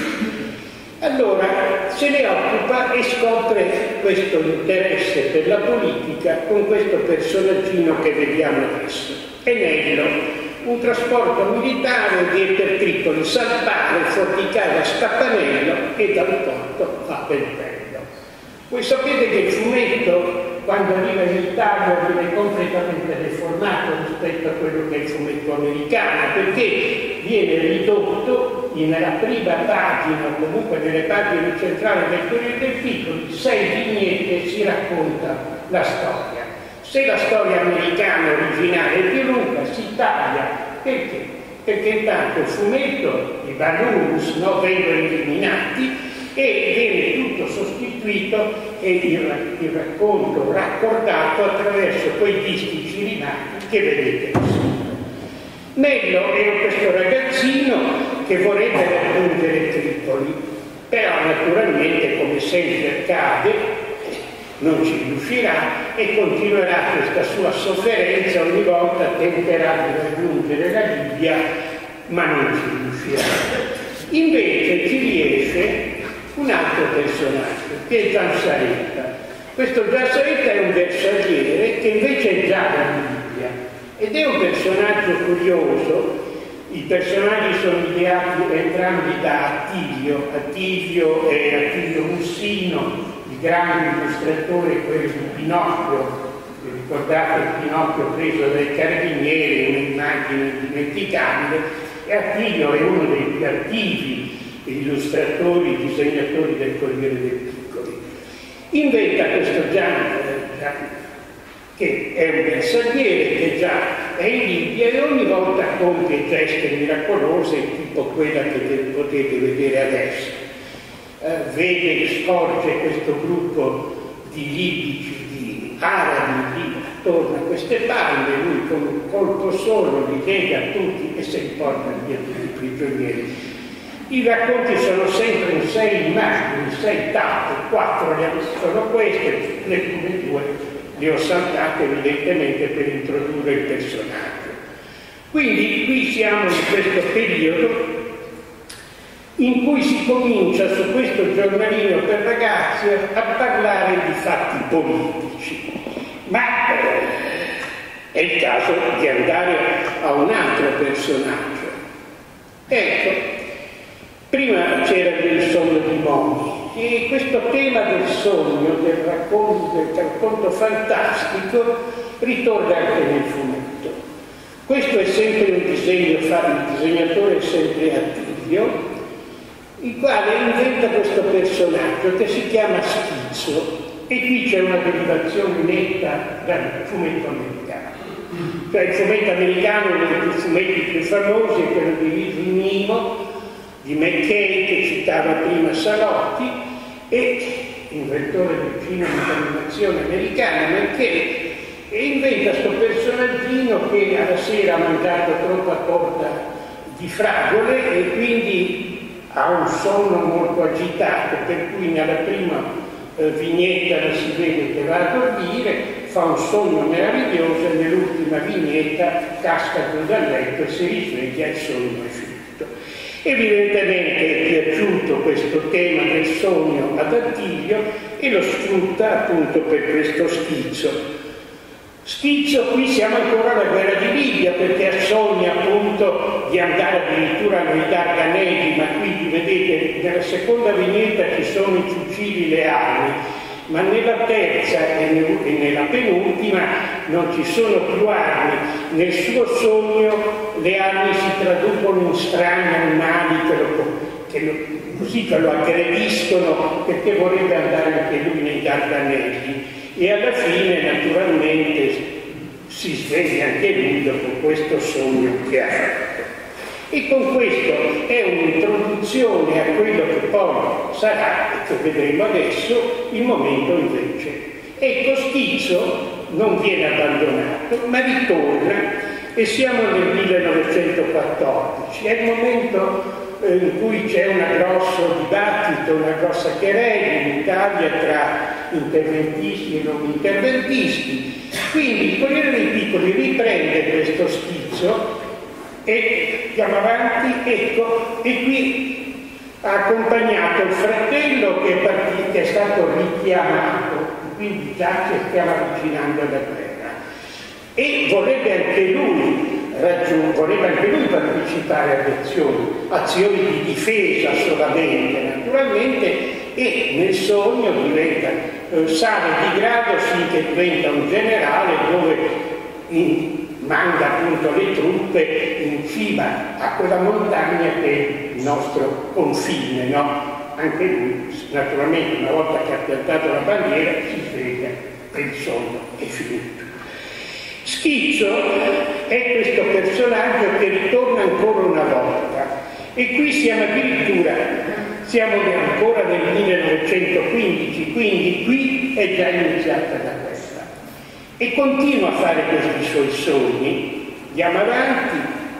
Allora se ne occupa e scopre questo interesse per la politica con questo personaggino che vediamo adesso. Enello, un trasporto militare che per Tripoli salpare, forticare a Scappanello e dal porto a Bentello. Voi sapete che il fumetto, quando arriva in Italia, viene completamente deformato rispetto a quello che è il fumetto americano, perché viene ridotto nella prima pagina, o comunque nelle pagine centrali del Corriere dei Piccoli, sei vignette e si racconta la storia. Se la storia americana originale è più lunga, si taglia. Perché? Perché intanto il fumetto, i balloons, no, vengono eliminati, e viene tutto sostituito e il, il racconto raccordato attraverso quei distici rimasti che vedete qui. Nello è questo ragazzino che vorrebbe raggiungere Tripoli, però naturalmente, come sempre accade, non ci riuscirà e continuerà questa sua sofferenza, ogni volta tenterà di raggiungere la Libia, ma non ci riuscirà. Invece ci riesce un altro personaggio, che è Gian Saretta. Questo Gian Saretta è un bersagliere che invece è già da Libia ed è un personaggio curioso. I personaggi sono ideati entrambi da Attilio. Attilio è Attilio Mussino, il grande illustratore, quello di Pinocchio. Vi ricordate il Pinocchio preso dai carabinieri, un'immagine indimenticabile, e Attilio è uno dei più attivi illustratori, disegnatori del Corriere dei Piccoli. Inventa questo Gian, che è un bersagliere, che già è in Libia e ogni volta compie geste miracolose, tipo quella che potete vedere adesso. eh, vede, scorge questo gruppo di libici, di arabi lì attorno a queste palme, lui con un colpo solo li lega tutti e se li porta via tutti i prigionieri. I racconti sono sempre in sei immagini, in sei tappe, quattro sono queste, le prime due le ho saltate evidentemente per introdurre il personaggio. Quindi qui siamo in questo periodo in cui si comincia su questo giornalino per ragazzi a parlare di fatti politici. Ma è il caso di andare a un altro personaggio. Ecco, prima c'era il sogno di Momi, e questo tema del sogno, del racconto, del racconto fantastico, ritorna anche nel fumetto. Questo è sempre un disegno, il disegnatore è sempre Attilio, il quale inventa questo personaggio che si chiama Schizzo, e qui c'è una derivazione netta dal fumetto americano. Cioè il fumetto americano, uno dei fumetti più famosi, è quello di Living Nemo, di McKay, che citava prima Salotti, e inventore del cinema d'animazione americano, McKay, e inventa questo personaggino che alla sera ha mangiato troppa torta di fragole e quindi ha un sonno molto agitato, per cui nella prima eh, vignetta la si vede che va a dormire, fa un sogno meraviglioso e nell'ultima vignetta casca giù dal letto e si risveglia e il sogno è finito. Evidentemente è piaciuto questo tema del sogno ad Attilio e lo sfrutta appunto per questo schizzo. Schizzo, qui siamo ancora alla guerra di Libia, perché sogna appunto di andare addirittura nei Dardanelli, ma qui vedete nella seconda vignetta ci sono i fucili, le armi, ma nella terza e nella penultima non ci sono più armi. Nel suo sogno le armi si traducono in strani animali che lo, che lo, così che lo aggrediscono, perché vorrebbe andare anche lui nei Dardanelli. E alla fine naturalmente si sveglia anche lui dopo questo sogno che ha fatto. E con questo è un'introduzione a quello che poi sarà, e che vedremo adesso, il momento invece. Ecco, Schizzo non viene abbandonato, ma ritorna, e siamo nel millenovecentoquattordici. È il momento in cui c'è un grosso dibattito, una grossa querela in Italia tra interventisti e non interventisti. Quindi il Corriere dei Piccoli riprende questo schizzo e andiamo avanti, ecco, e qui ha accompagnato il fratello che è, partito, che è stato richiamato, quindi già ci stiamo avvicinando alla guerra, e vorrebbe anche lui Raggiung, voleva anche lui partecipare ad azioni, azioni di difesa solamente, naturalmente, e nel sogno diventa, eh, sale di grado finché diventa un generale dove in, manda appunto le truppe in cima a quella montagna che è il nostro confine, no? Anche lui, naturalmente, una volta che ha piantato la bandiera, si sveglia e il sogno è finito. Schizzo è questo personaggio che ritorna ancora una volta, e qui siamo addirittura, siamo ancora nel millenovecentoquindici, quindi qui è già iniziata la guerra, e continua a fare questi suoi sogni. Andiamo avanti,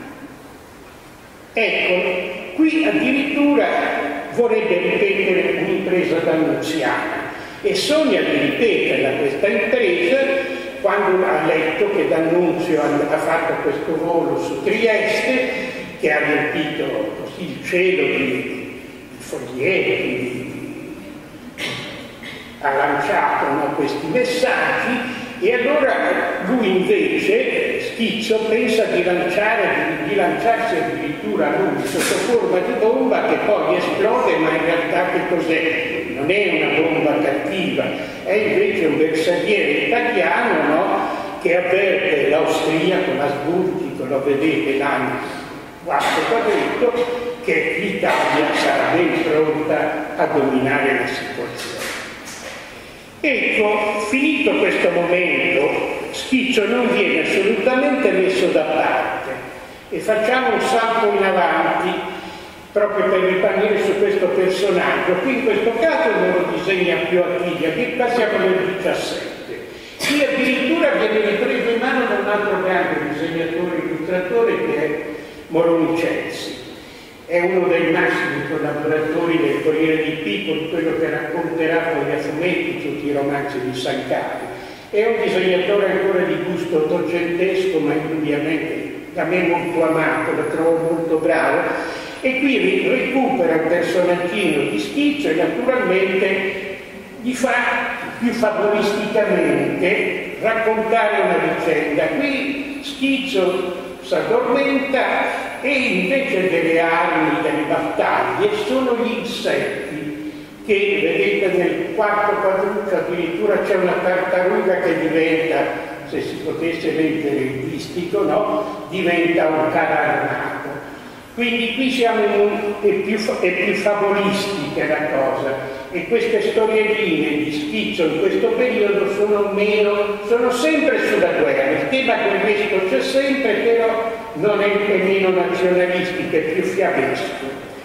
ecco, qui addirittura vorrebbe ripetere un'impresa d'Annunziana e sogna di ripeterla questa impresa quando ha letto che D'Annunzio ha fatto questo volo su Trieste, che ha riempito così il cielo di, di foglietti, ha lanciato, no, questi messaggi, e allora lui invece, Schizzo, pensa di lanciare, di, di lanciarsi addirittura lui sotto forma di bomba che poi esplode, ma in realtà che cos'è? Non è una bomba cattiva, è invece un bersagliere italiano, no? Che avverte l'austriaco, l'asburgico, lo vedete l'anno quarto quadretto, che l'Italia sarà ben pronta a dominare la situazione. Ecco, finito questo momento, Schizzo non viene assolutamente messo da parte, e facciamo un salto in avanti proprio per ripartire su questo personaggio. Qui in questo caso non lo disegna più Attilia, qui qua siamo nel diciassette. Qui addirittura viene ripreso in mano da un altro grande disegnatore e illustratore che è Moronicelsi. È uno dei massimi collaboratori del Corriere dei Piccoli, quello che racconterà con gli fumetti tutti i romanzi di Sancari. È un disegnatore ancora di gusto ottocentesco, ma indubbiamente da me molto amato, lo trovo molto bravo. E qui recupera un personaggino di Schizzo e naturalmente gli fa più favoristicamente raccontare una vicenda. Qui Schizzo si addormenta e invece delle armi, delle battaglie, sono gli insetti che, vedete nel quarto quadruccio addirittura c'è una tartaruga che diventa, se si potesse leggere il distico, no? Diventa un carro armato. Quindi qui siamo in un, è, più, è più favolistica la cosa, e queste storielline di Schizzo in questo periodo sono meno, sono sempre sulla guerra, il tema guerresco c'è sempre, però non è, è meno nazionalistico, è più fiabesco.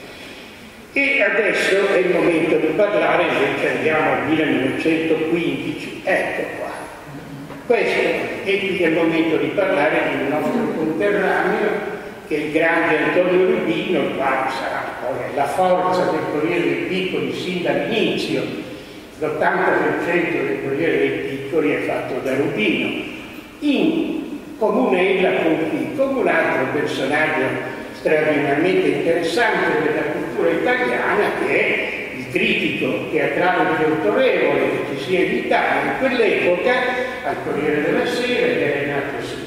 E adesso è il momento di parlare, invece andiamo al millenovecentoquindici, ecco qua. Questo è qui il momento di parlare di un nostro conterraneo, che è il grande Antonio Rubino, il quale sarà poi la forza del Corriere dei Piccoli sin dall'inizio. L'ottanta per cento del Corriere dei Piccoli è fatto da Rubino, in comunella con chi? Come un altro personaggio straordinariamente interessante della cultura italiana, che è il critico teatrale più autorevole che ci sia in Italia in quell'epoca, al Corriere della Sera, ed è Renato Simoni.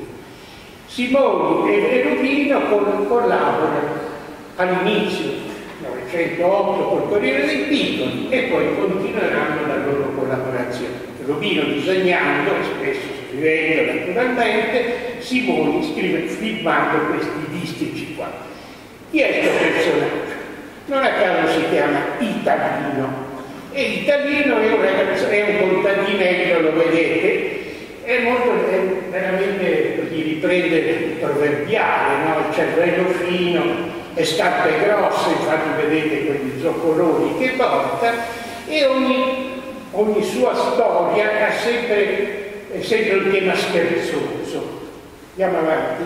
Simoni e Rubino collaborano all'inizio del Novecentotto col Corriere dei Piccoli e poi continueranno la loro collaborazione. Rubino disegnando, spesso scrivendo naturalmente, Simoni scrive, filmando questi distici qua. Chi è questo personaggio? Non a caso si chiama Italino. E Italino è un ragazzo, è un contadinello, lo vedete, è molto, è veramente, così riprende il proverbiale, no? Il cervello fino, le scarpe grosse, infatti vedete quegli zoccoloni che porta, e ogni, ogni sua storia ha sempre, è sempre un tema scherzoso. Andiamo avanti.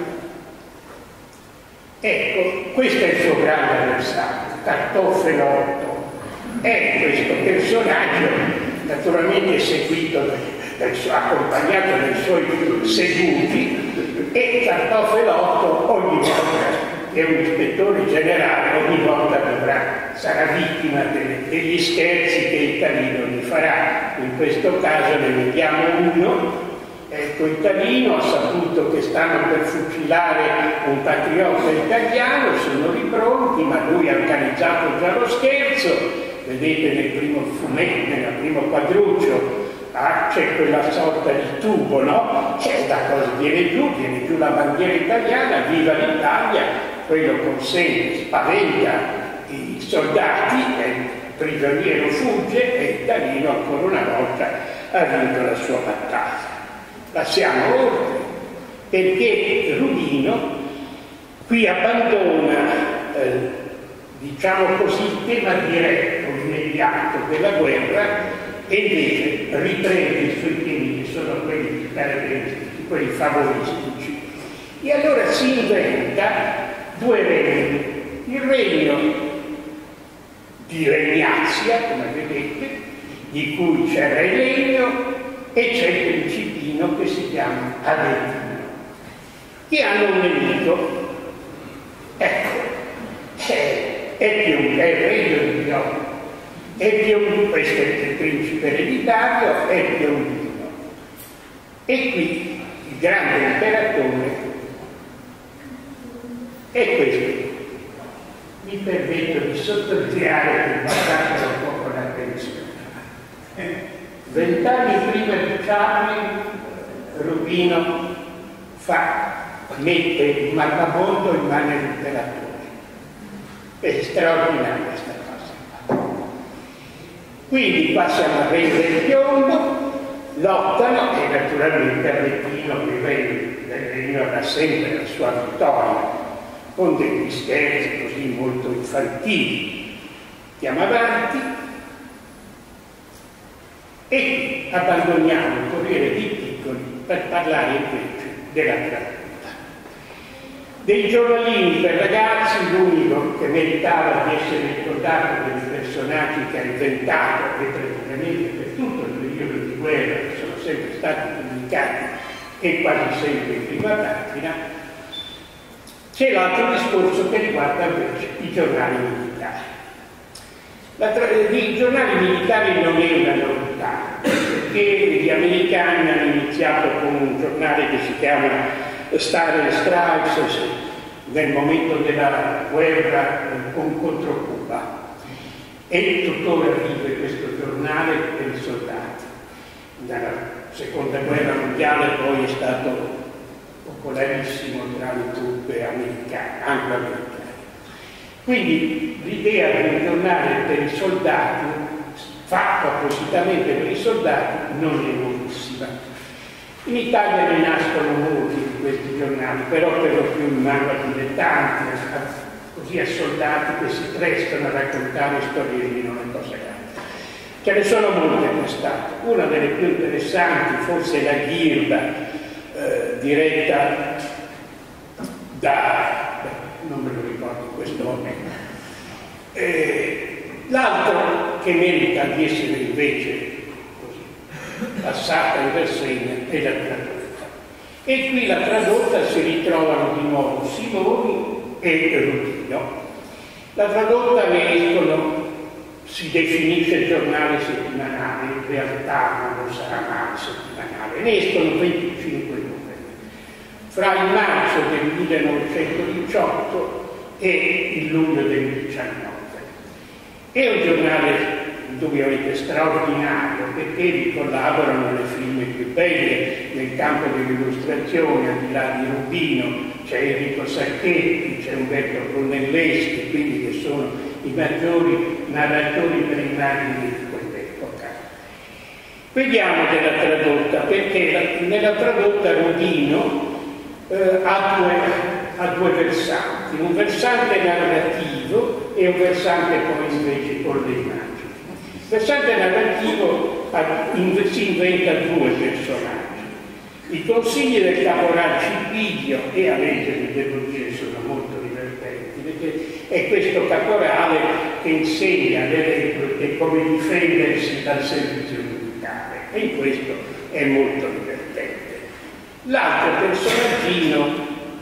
Ecco, questo è il suo grande avversario, Cartofelotto. È questo personaggio, naturalmente seguito da accompagnato dai suoi seduti, e Cartofelotto ogni volta, è un ispettore generale, ogni volta dovrà, sarà vittima delle, degli scherzi che Italino gli farà. In questo caso ne vediamo uno. Ecco, Italino ha saputo che stanno per fucilare un patriota italiano, sono lì pronti, ma lui ha organizzato già lo scherzo. Vedete nel primo fumetto, nel primo quadruccio, ah, c'è quella sorta di tubo, no? C'è da cosa viene giù, viene giù la bandiera italiana, viva l'Italia, quello consente, spaventa i soldati, e il prigioniero fugge e Italino ancora una volta ha vinto la sua battaglia. Passiamo oltre, perché Rubino qui abbandona, eh, diciamo così, il tema diretto, immediato della guerra, e invece riprende i suoi temi, che sono quelli caratteristici, quelli favoristici. E allora si inventa due regni. Il regno di Regnazia, come vedete, di cui c'è Re Legno, e c'è il principino che si chiama Aventino, che hanno un nemico. Ecco, è, è più, è il regno di Piombo. È più, questo è il principe ereditario, è Piombino. E qui il grande imperatore è questo. Mi permetto di sottolineare che guardate un po' con attenzione. Vent'anni prima di Charlie, Rubino fa, mette il mappamondo in mano all'imperatore. È straordinaria questa cosa. Quindi qua siamo a Regno del Piombo, lottano, e naturalmente Aventino, che il regno avrà sempre la sua vittoria, con degli scherzi così molto infantili. Andiamo avanti e abbandoniamo il Corriere dei Piccoli per parlare invece della traduzione. Dei giornalini per ragazzi, l'unico che meritava di essere ricordato dei personaggi che ha inventato e praticamente per tutto il periodo di guerra che sono sempre stati pubblicati e quasi sempre in prima pagina, c'è l'altro discorso che riguarda invece i giornali militari. La tra- I giornali militari non è una novità, perché gli americani hanno iniziato con un giornale che si chiama Star and Stripes nel momento della guerra con, contro Cuba, e tuttora vive questo giornale per i soldati. Nella seconda guerra mondiale poi è stato popolarissimo tra le truppe americane, anglo-americane. Quindi l'idea di un giornale per i soldati, fatto appositamente per i soldati, non è nuovissima. In Italia ne nascono molti di questi giornali, però per lo più in mano a dilettanti, così a soldati che si prestano a raccontare storie di non è cosa grande. Ce ne sono molte quest'anno. Una delle più interessanti forse è la Ghirba, eh, diretta da... non me lo ricordo questo nome. Eh, l'altro che merita di essere invece passata in rassegna è la tradotta. E qui la tradotta si ritrovano di nuovo Simoni e Rudino. La tradotta ne escono, si definisce giornale settimanale, in realtà non lo sarà mai settimanale, ne escono venticinque numeri. Fra il marzo del millenovecentodiciotto e il luglio del diciannove. È un giornale indubbiamente straordinario, perché vi collaborano le firme più belle nel campo dell'illustrazione, al di là di Rubino, c'è Enrico Sacchetti, c'è Umberto Brunelleschi, quindi che sono i maggiori narratori primari di quell'epoca. Vediamo della tradotta, perché la, nella tradotta Rubino eh, ha, due, ha due versanti, un versante narrativo e un versante poi invece con le immagini. Il versante narrativo si inventa due personaggi. I consigli del caporal Cipidio, e a leggere devo dire sono molto divertenti, perché è questo caporale che insegna alle reclute come difendersi dal servizio militare, e in questo è molto divertente. L'altro personaggino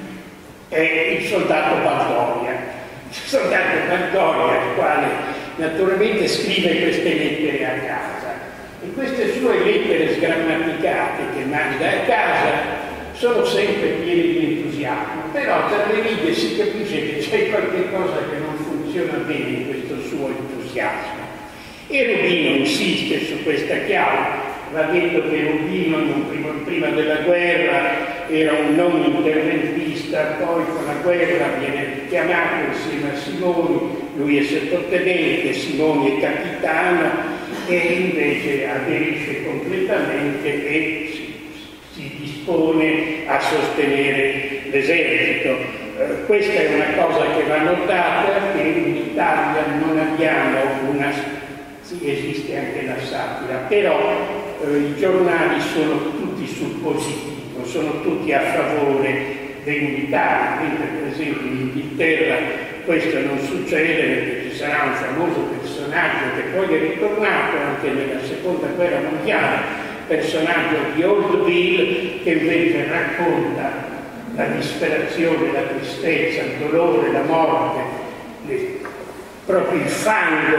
è il soldato Baldoria, il soldato Baldoria, il quale naturalmente scrive queste lettere a casa, e queste sue lettere sgrammaticate che manda a casa sono sempre piene di entusiasmo, però tra le righe si capisce che c'è qualche cosa che non funziona bene in questo suo entusiasmo. E Rubino insiste su questa chiave. Va detto che Rubino prima, prima della guerra era un non interventista, poi con la guerra viene chiamato insieme a Simoni, lui è sottotenente, Simoni è capitano, e invece aderisce completamente e si, si dispone a sostenere l'esercito. Eh, questa è una cosa che va notata, che in Italia non abbiamo una... sì, esiste anche la satira, però eh, i giornali sono tutti sul positivo, sono tutti a favore dei militari, mentre per esempio in Inghilterra questo non succede, perché ci sarà un famoso personaggio che poi è ritornato anche nella seconda guerra mondiale, personaggio di Old Bill, che invece racconta la disperazione, la tristezza, il dolore, la morte, le, proprio il fango,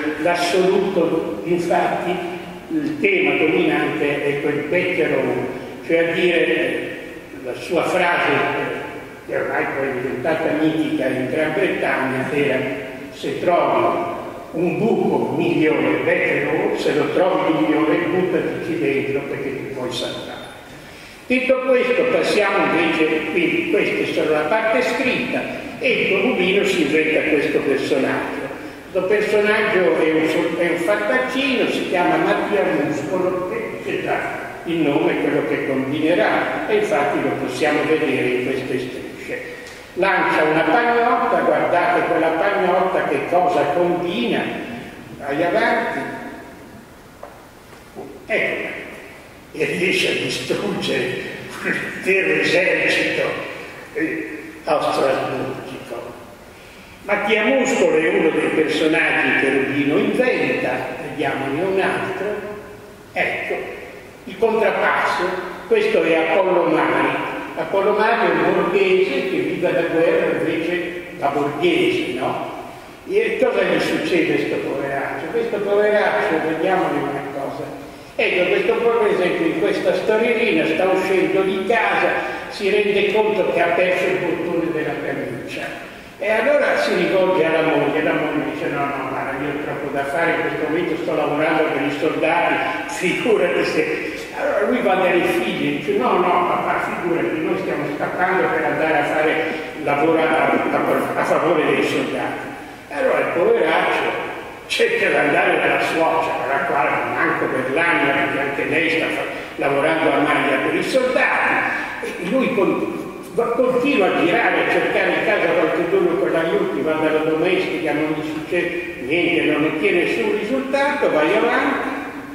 l'assoluto. Infatti il tema dominante è quel becchero, cioè a dire la sua frase che ormai poi è diventata mitica in Gran Bretagna era: se trovi un buco migliore becchero, se lo trovi migliore buttati dentro perché ti puoi salvare. Detto questo, passiamo invece, quindi questa sono la parte scritta, e con Rubino si inventa questo personaggio. Questo personaggio è un, è un fattaccino, si chiama Mattia Muscolo, che c'è già il nome, quello che combinerà, e infatti lo possiamo vedere in queste strisce. lancia una pagnotta, guardate quella pagnotta che cosa combina, vai avanti, ecco, e riesce a distruggere l'intero esercito eh, austro-asburgico. Mattia Muscolo è uno dei personaggi che Rubino inventa, vediamone un altro, ecco, il contrappasso, questo è Apollo Mari. Apollo Mari è un borghese che vive da guerra invece da borghese, no? E cosa gli succede a questo poveraccio? Questo poveraccio, vediamone una cosa. Ecco, questo per esempio in questa storiellina sta uscendo di casa, si rende conto che ha perso il bottone della camicia. E allora si rivolge alla moglie, la moglie dice no, no, guarda, io ho troppo da fare, in questo momento sto lavorando per i soldati, figurati se... Allora lui va dai figli e dice no, no, papà, figurati, noi stiamo scappando per andare a fare lavoro a, a, a favore dei soldati. Allora il poveraccio cerca di andare dalla suocera, la quale manco per l'anima, perché anche lei sta lavorando a maglia per i soldati, e lui con... continua a girare, a cercare in casa qualcuno con l'aiuto, va dalla domestica, non gli succede niente, non ottiene nessun risultato, vai avanti.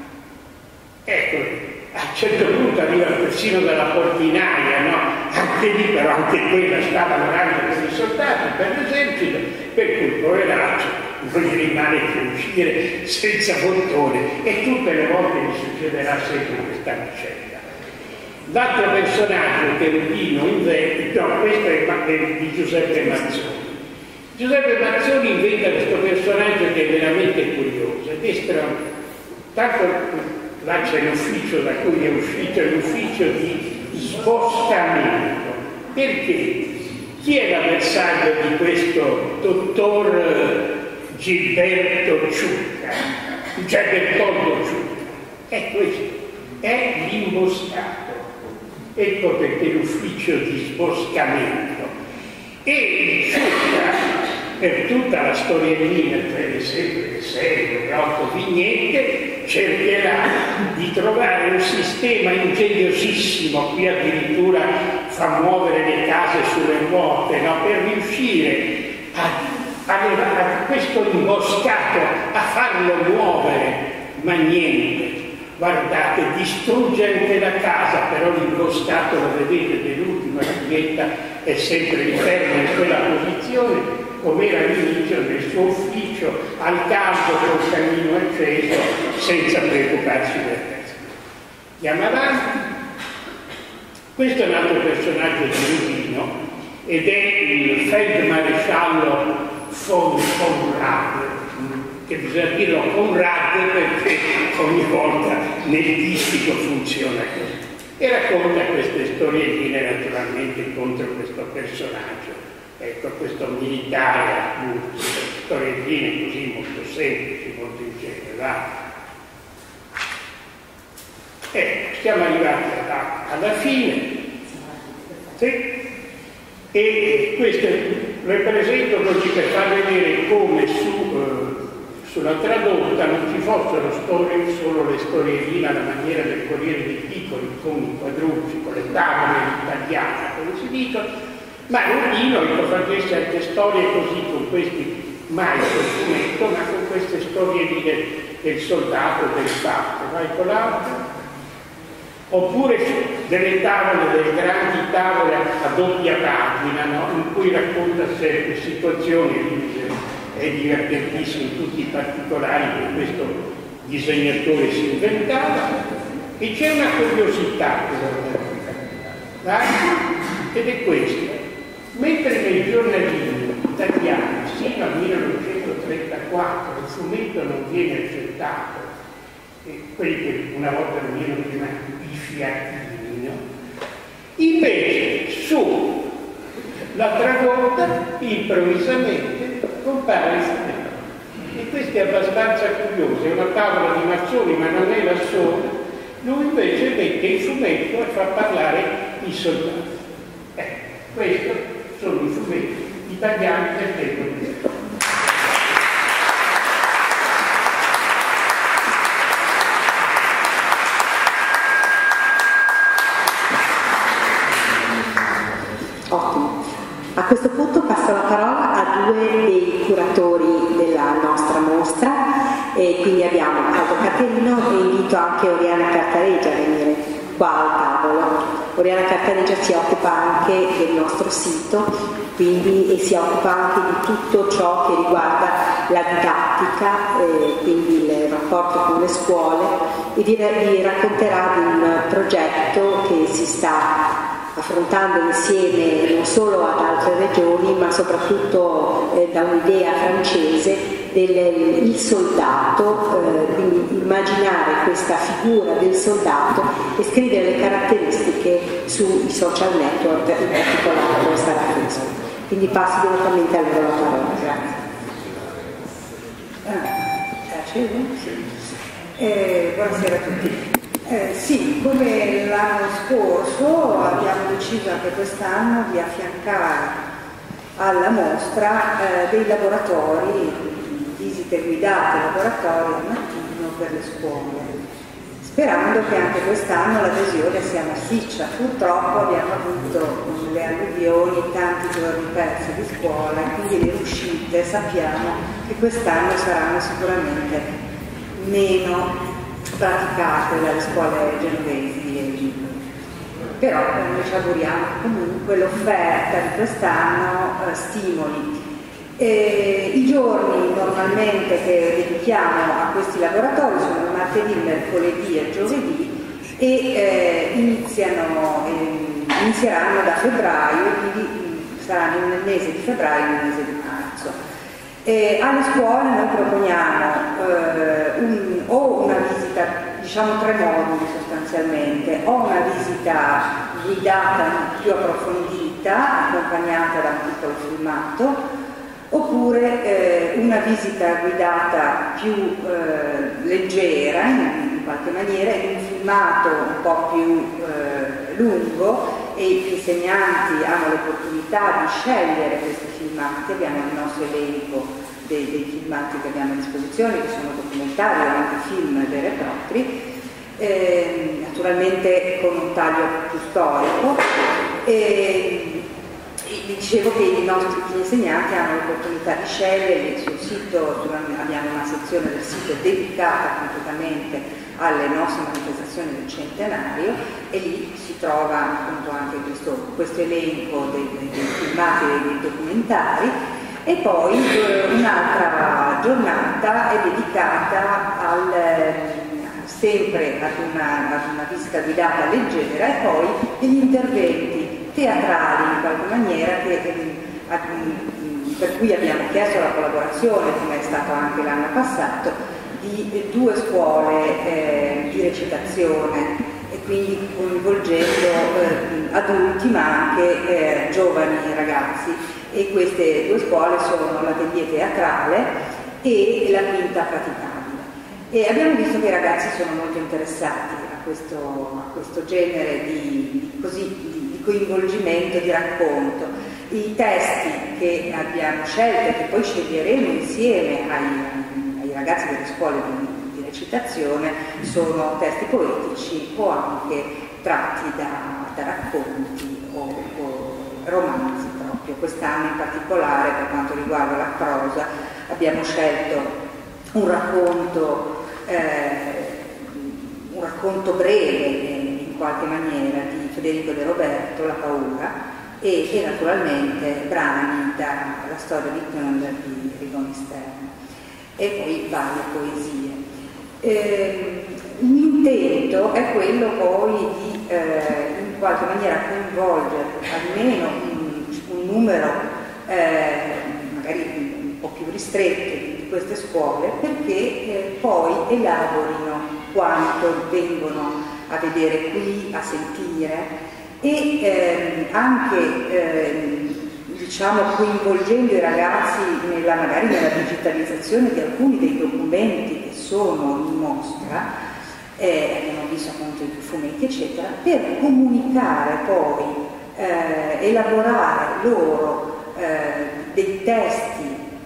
Ecco, a un certo punto arriva persino dalla portinaia, no? Anche lì però anche quella sta lavorando per i soldati, per l'esercito, per cui poveraccio non gli rimane che uscire senza bottone e tutte le volte gli succederà sempre questa vicenda. L'altro personaggio che Rubino inventa, no, questo è di Giuseppe Mazzoni. Giuseppe Mazzoni inventa questo personaggio che è veramente curioso ed è straordinario. Tanto là c'è l'ufficio da cui è uscito, l'ufficio di sboscamento. Perché? Chi è l'avversario di questo dottor Gilberto Ciucca? Cioè Bertoldo Ciucca? È questo, è l'imboscato. Ecco perché l'ufficio di sboscamento. E il Ciucca, per tutta la storiellina, per sempre sei o otto vignette, cercherà di trovare un sistema ingegnosissimo, qui addirittura fa muovere le case sulle ruote, no? Per riuscire a, a, a questo imboscato a farlo muovere, ma niente. Guardate, distrugge anche la casa, però l'imboscato, lo vedete, dell'ultima vignetta è sempre fermo in quella posizione, come era all'inizio del suo ufficio, al campo col cammino acceso, senza preoccuparsi del resto. Andiamo avanti. Questo è un altro personaggio di Rubino ed è il feldmaresciallo von Conrad, che bisogna dirlo Conrad perché ogni volta nel distico funziona così. E racconta queste storielline naturalmente contro questo personaggio. Ecco, questo militare, appunto, storielline così molto semplici, molto ingenerate. Ecco, siamo arrivati alla, alla fine. Sì? E questo lo presento così per far vedere come su, eh, sulla tradotta non ci fossero storie, solo le storielline alla maniera del Corriere dei Piccoli, con i quadrucci, con le tavole italiane, come si dicono, ma Rubino facesse anche storie così, con questi, mai col fumetto, ma con queste storie del, del soldato, del fatto. Vai con l'altro. Oppure delle tavole, delle grandi tavole a doppia pagina, no? In cui racconta sempre situazioni, è divertentissimo in tutti i particolari che questo disegnatore si inventava. E c'è una curiosità che vorrei ed è questa. Mentre nei giornalini italiani sino al millenovecentotrentaquattro il fumetto non viene accettato, e quelli che una volta venivano chiamati i fiatini, no? Invece sulla tradotta improvvisamente compare il fumetto. E questo è abbastanza curioso, è una tavola di Mazzoni ma non è la sola. Lui invece mette il fumetto e fa parlare i soldati. Ecco, questo sono i fumetti italiani del tempo di guerra. Ottimo. A questo punto passo la parola a due dei curatori della nostra mostra, e quindi abbiamo Aldo Caterino e invito anche Oriana Cartareggia a venire qua al tavolo. Oriana Cartareggia si occupa anche del nostro sito, quindi, e si occupa anche di tutto ciò che riguarda la didattica, eh, quindi il rapporto con le scuole, e vi, vi racconterà di un progetto che si sta affrontando insieme non solo ad altre regioni, ma soprattutto eh, da un'idea francese del il soldato, eh, quindi immaginare questa figura del soldato e scrivere le caratteristiche sui social network, in particolare questa Facebook. Quindi passo direttamente a loro la parola. Grazie. Ah, sì. eh, buonasera a tutti. Eh, sì, come l'anno scorso abbiamo deciso anche quest'anno di affiancare alla mostra eh, dei laboratori, visite guidate, laboratori al mattino per le scuole, sperando che anche quest'anno l'adesione sia massiccia. Purtroppo abbiamo avuto con le alluvioni tanti giorni persi di scuola, quindi le uscite sappiamo che quest'anno saranno sicuramente meno praticate dalle scuole genovesi e Gino. Però noi ci auguriamo che comunque l'offerta di quest'anno eh, stimoli. E i giorni normalmente che dedichiamo a questi laboratori sono martedì, mercoledì e giovedì, e eh, iniziano, eh, inizieranno da febbraio, quindi saranno nel mese di febbraio e nel mese di marzo. E alle scuole noi proponiamo eh, un, o una visita, diciamo tre moduli sostanzialmente, o una visita guidata più approfondita, accompagnata da un piccolo filmato, oppure eh, una visita guidata più eh, leggera in, in qualche maniera, in un filmato un po' più eh, lungo, e gli insegnanti hanno l'opportunità di scegliere questi filmati. Abbiamo il nostro elenco dei, dei filmati che abbiamo a disposizione, che sono documentari o anche film veri e propri, eh, naturalmente con un taglio più storico. E, vi dicevo che i nostri insegnanti hanno l'opportunità di scegliere. Sul sito abbiamo una sezione del sito dedicata completamente alle nostre manifestazioni del centenario, e lì si trova appunto anche questo, questo elenco dei, dei filmati e dei documentari. E poi eh, un'altra giornata è dedicata al, sempre ad una, ad una visita guidata leggera, e poi degli interventi teatrali in qualche maniera che, per cui abbiamo chiesto la collaborazione, come è stato anche l'anno passato, di due scuole eh, di recitazione, e quindi coinvolgendo eh, adulti ma anche eh, giovani ragazzi, e queste due scuole sono l'Atelier Teatrale e la Quinta Praticabile. E abbiamo visto che i ragazzi sono molto interessati a questo, a questo genere di, così, di, di coinvolgimento, di racconto. I testi che abbiamo scelto e che poi sceglieremo insieme ai, ai ragazzi delle scuole di, di recitazione sono testi poetici o anche tratti da, da racconti o, o romanzi proprio. Quest'anno in particolare, per quanto riguarda la prosa, abbiamo scelto un racconto, eh, un racconto breve in qualche maniera di Federico De Roberto, La paura, e, e naturalmente brani dalla storia di Knödel di Rigoni Stern, e poi varie poesie. Eh, l'intento è quello poi di eh, in qualche maniera coinvolgere almeno un, un numero eh, magari un po' più ristretto di queste scuole, perché eh, poi elaborino quanto vengono a vedere qui, a sentire, e eh, anche eh, diciamo coinvolgendo i ragazzi nella, magari nella digitalizzazione di alcuni dei documenti che sono in mostra, eh, abbiamo visto appunto i fumetti eccetera, per comunicare poi, eh, elaborare loro eh, dei testi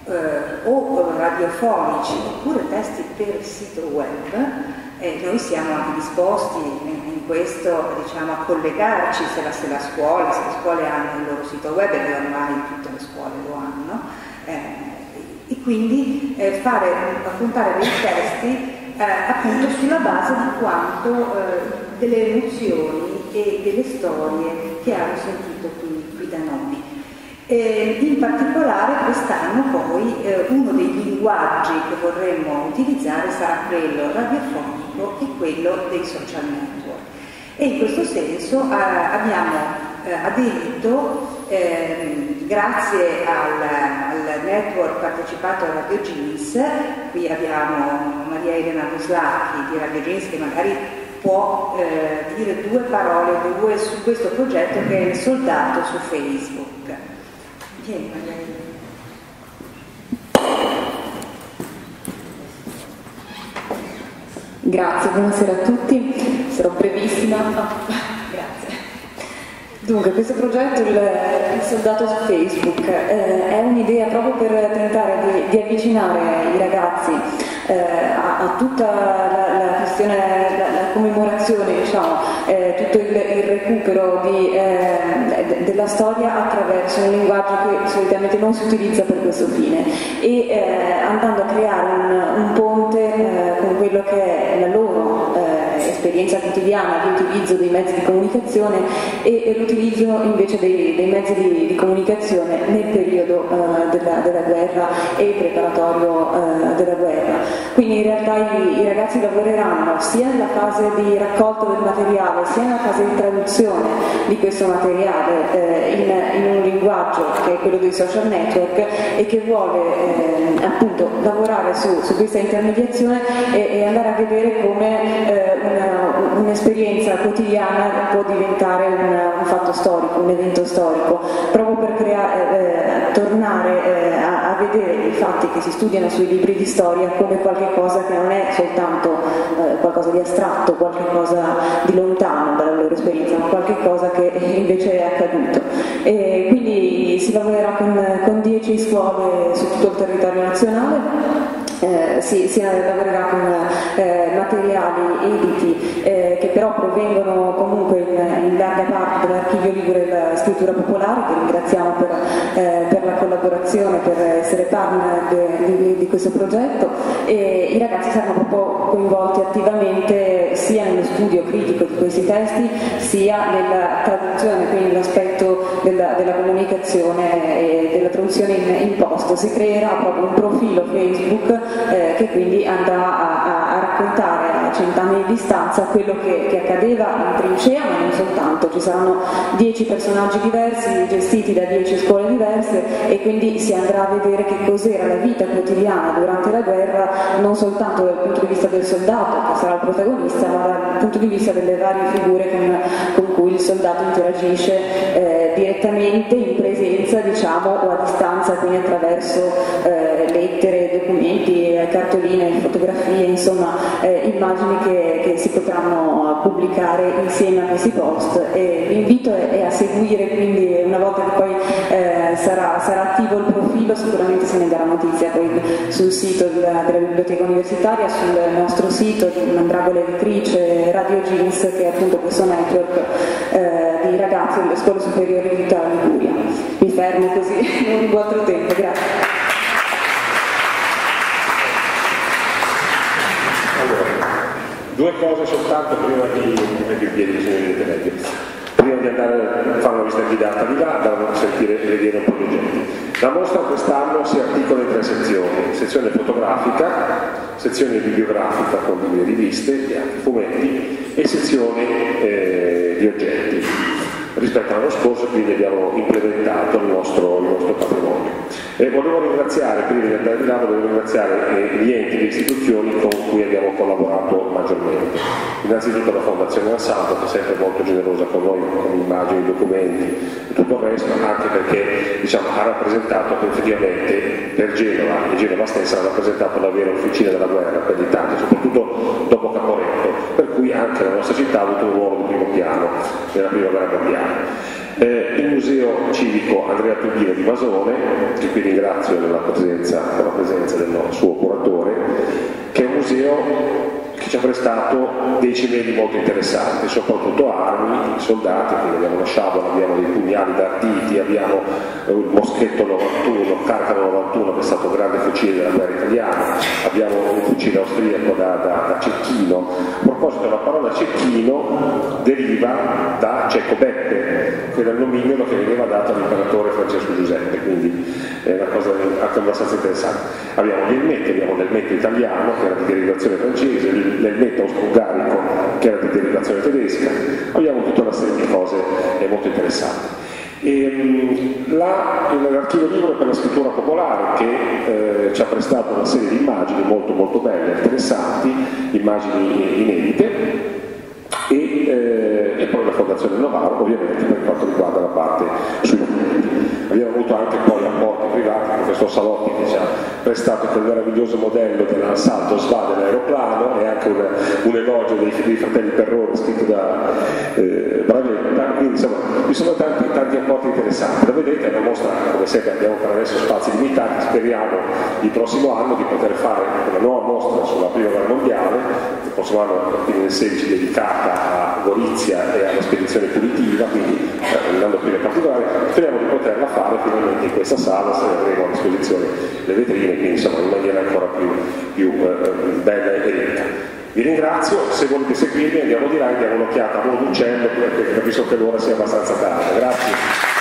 eh, o radiofonici oppure testi per il sito web, eh, noi siamo anche disposti in, in questo, diciamo, a collegarci se la, se la scuola, se le scuole hanno il loro sito web, e ormai tutte le scuole lo hanno, eh, e quindi eh, fare, affrontare dei testi eh, appunto sulla base di quanto, eh, delle emozioni e delle storie che hanno sentito qui, qui da noi. Eh, in particolare quest'anno poi eh, uno dei linguaggi che vorremmo utilizzare sarà quello radiofonico e quello dei social network, e in questo senso eh, abbiamo eh, aderito eh, grazie al, al network partecipato a Radio Jeans. Qui abbiamo Maria Elena Voslacchi di Radio Jeans che magari può eh, dire due parole due su questo progetto che è il Soldato su Facebook. Vieni, Maria Elena. Grazie, buonasera a tutti, sarò brevissima. Grazie. Dunque, questo progetto, il, il Soldato su Facebook, eh, è un'idea proprio per tentare di, di avvicinare i ragazzi eh, a, a tutta la, la questione, la, la commemorazione, diciamo, eh, tutto il, il recupero di, eh, de, della storia attraverso un linguaggio che solitamente non si utilizza per questo fine, e eh, andando a creare un, un ponte eh, con quello che è la loro eh, esperienza quotidiana di utilizzo dei mezzi di comunicazione e, e l'utilizzo invece dei, dei mezzi di, di comunicazione nel periodo eh, della, della guerra e il preparatorio eh, della guerra. Quindi in realtà i, i ragazzi lavoreranno sia nella fase di raccolta del materiale sia nella fase di traduzione di questo materiale eh, in, in un linguaggio che è quello dei social network, e che vuole eh, appunto lavorare su, su questa intermediazione e, e andare a vedere come eh, una, un'esperienza quotidiana può diventare un, un fatto storico, un evento storico, proprio per creare, eh, tornare eh, a, a vedere i fatti che si studiano sui libri di storia come qualche cosa che non è soltanto eh, qualcosa di astratto, qualche cosa di lontano dalla loro esperienza, ma qualche cosa che invece è accaduto. E quindi si lavorerà con, con dieci scuole su tutto il territorio nazionale. Eh, si, si lavorerà con eh, materiali editi eh, che però provengono comunque in, in larga parte dall'Archivio Ligure della Scrittura Popolare, che ringraziamo per, eh, per la collaborazione, per essere partner de, di, di questo progetto, e i ragazzi saranno proprio coinvolti attivamente sia nello studio critico di questi testi sia nella traduzione, quindi l'aspetto della, della comunicazione e della traduzione in, in post. Si creerà proprio un profilo Facebook Eh, che quindi andrà a, a raccontare a cent'anni di distanza quello che, che accadeva in trincea, ma non soltanto. Ci saranno dieci personaggi diversi gestiti da dieci scuole diverse, e quindi si andrà a vedere che cos'era la vita quotidiana durante la guerra, non soltanto dal punto di vista del soldato, che sarà il protagonista, ma dal punto di vista delle varie figure con, con cui il soldato interagisce eh, direttamente, in presenza, diciamo, o a distanza, quindi attraverso eh, lettere, documenti, cartoline, fotografie, insomma eh, immagini che, che si potranno pubblicare insieme a questi post. E l'invito è, è a seguire, quindi una volta che poi eh, sarà, sarà attivo il profilo, sicuramente se ne darà notizia poi sul sito della, della biblioteca universitaria, sul nostro sito di Mandragola Editrice, Radio Jeans, che è appunto questo network eh, di ragazzi delle scuole superiori di tutta la Liguria. Mi fermo così, non rubo altro tempo, grazie. Due cose soltanto prima di mettere i piedi sui intermedi. Prima di andare a fare una visita guidata di là, andare a sentire e vedere un po' di oggetti. La mostra quest'anno si articola in tre sezioni: sezione fotografica, sezione bibliografica con libri e riviste e anche fumetti, e sezione eh, di oggetti. Rispetto all'anno scorso, quindi abbiamo implementato il nostro, il nostro patrimonio. E volevo ringraziare, prima di andare di là, volevo ringraziare eh, gli enti e le istituzioni con cui abbiamo collaborato maggiormente. Innanzitutto la Fondazione Ansaldo, che è sempre molto generosa con noi, con immagini, documenti e tutto il resto, anche perché, diciamo, ha rappresentato che effettivamente per Genova, e Genova stessa ha rappresentato la vera officina della guerra per l'Italia, soprattutto dopo Caporetto, per cui anche la nostra città ha avuto un ruolo di primo piano nella prima guerra mondiale. Eh, il Museo Civico Andrea Tubino di Masone, che qui ringrazio nella presenza, con la presenza del suo curatore, che è un museo che ci ha prestato dei cimeli molto interessanti, soprattutto armi, soldati, quindi abbiamo una sciabola, abbiamo dei pugnali d'arditi, abbiamo il moschetto novantuno, Carcano novantuno che è stato un grande fucile della guerra italiana, abbiamo un fucile austriaco da, da, da Cecchino. A proposito, la parola Cecchino deriva da Cecco Beppe, che era il nomignolo che veniva dato all'imperatore Francesco Giuseppe, quindi è una cosa anche abbastanza interessante. Abbiamo l'elmetto, abbiamo l'elmetto italiano che era di derivazione francese, l'elmetto austro-ungarico che era di derivazione tedesca, abbiamo tutta una serie di cose molto interessanti. E, la, l'archivio libro per la scrittura popolare che eh, ci ha prestato una serie di immagini molto molto belle, interessanti, immagini inedite, e, eh, e poi la Fondazione Novaro ovviamente per quanto riguarda la parte sui documenti. Abbiamo avuto anche poi apporti privati, il professor Salotti che ci ha prestato quel meraviglioso modello dell'assalto S V A dell'aeroplano e anche un, un elogio dei, dei fratelli Perrone scritto da eh, Bravetta, quindi insomma ci sono tanti, tanti apporti interessanti. Lo vedete, è una mostra, come sempre abbiamo per adesso spazi limitati, speriamo il prossimo anno di poter fare una nuova mostra sulla prima guerra mondiale, il prossimo anno quindi nel sedici dedicata a Gorizia e alla spedizione punitiva, quindi eh, andando più nei particolari, speriamo di poterla fare finalmente in questa sala, se avremo a disposizione le vetrine, quindi insomma in maniera ancora più, più eh, bella e ricca. Vi ringrazio, se volete seguirmi andiamo di là, diamo un'occhiata a volo d'uccello perché capisco che l'ora sia abbastanza tarda. Grazie.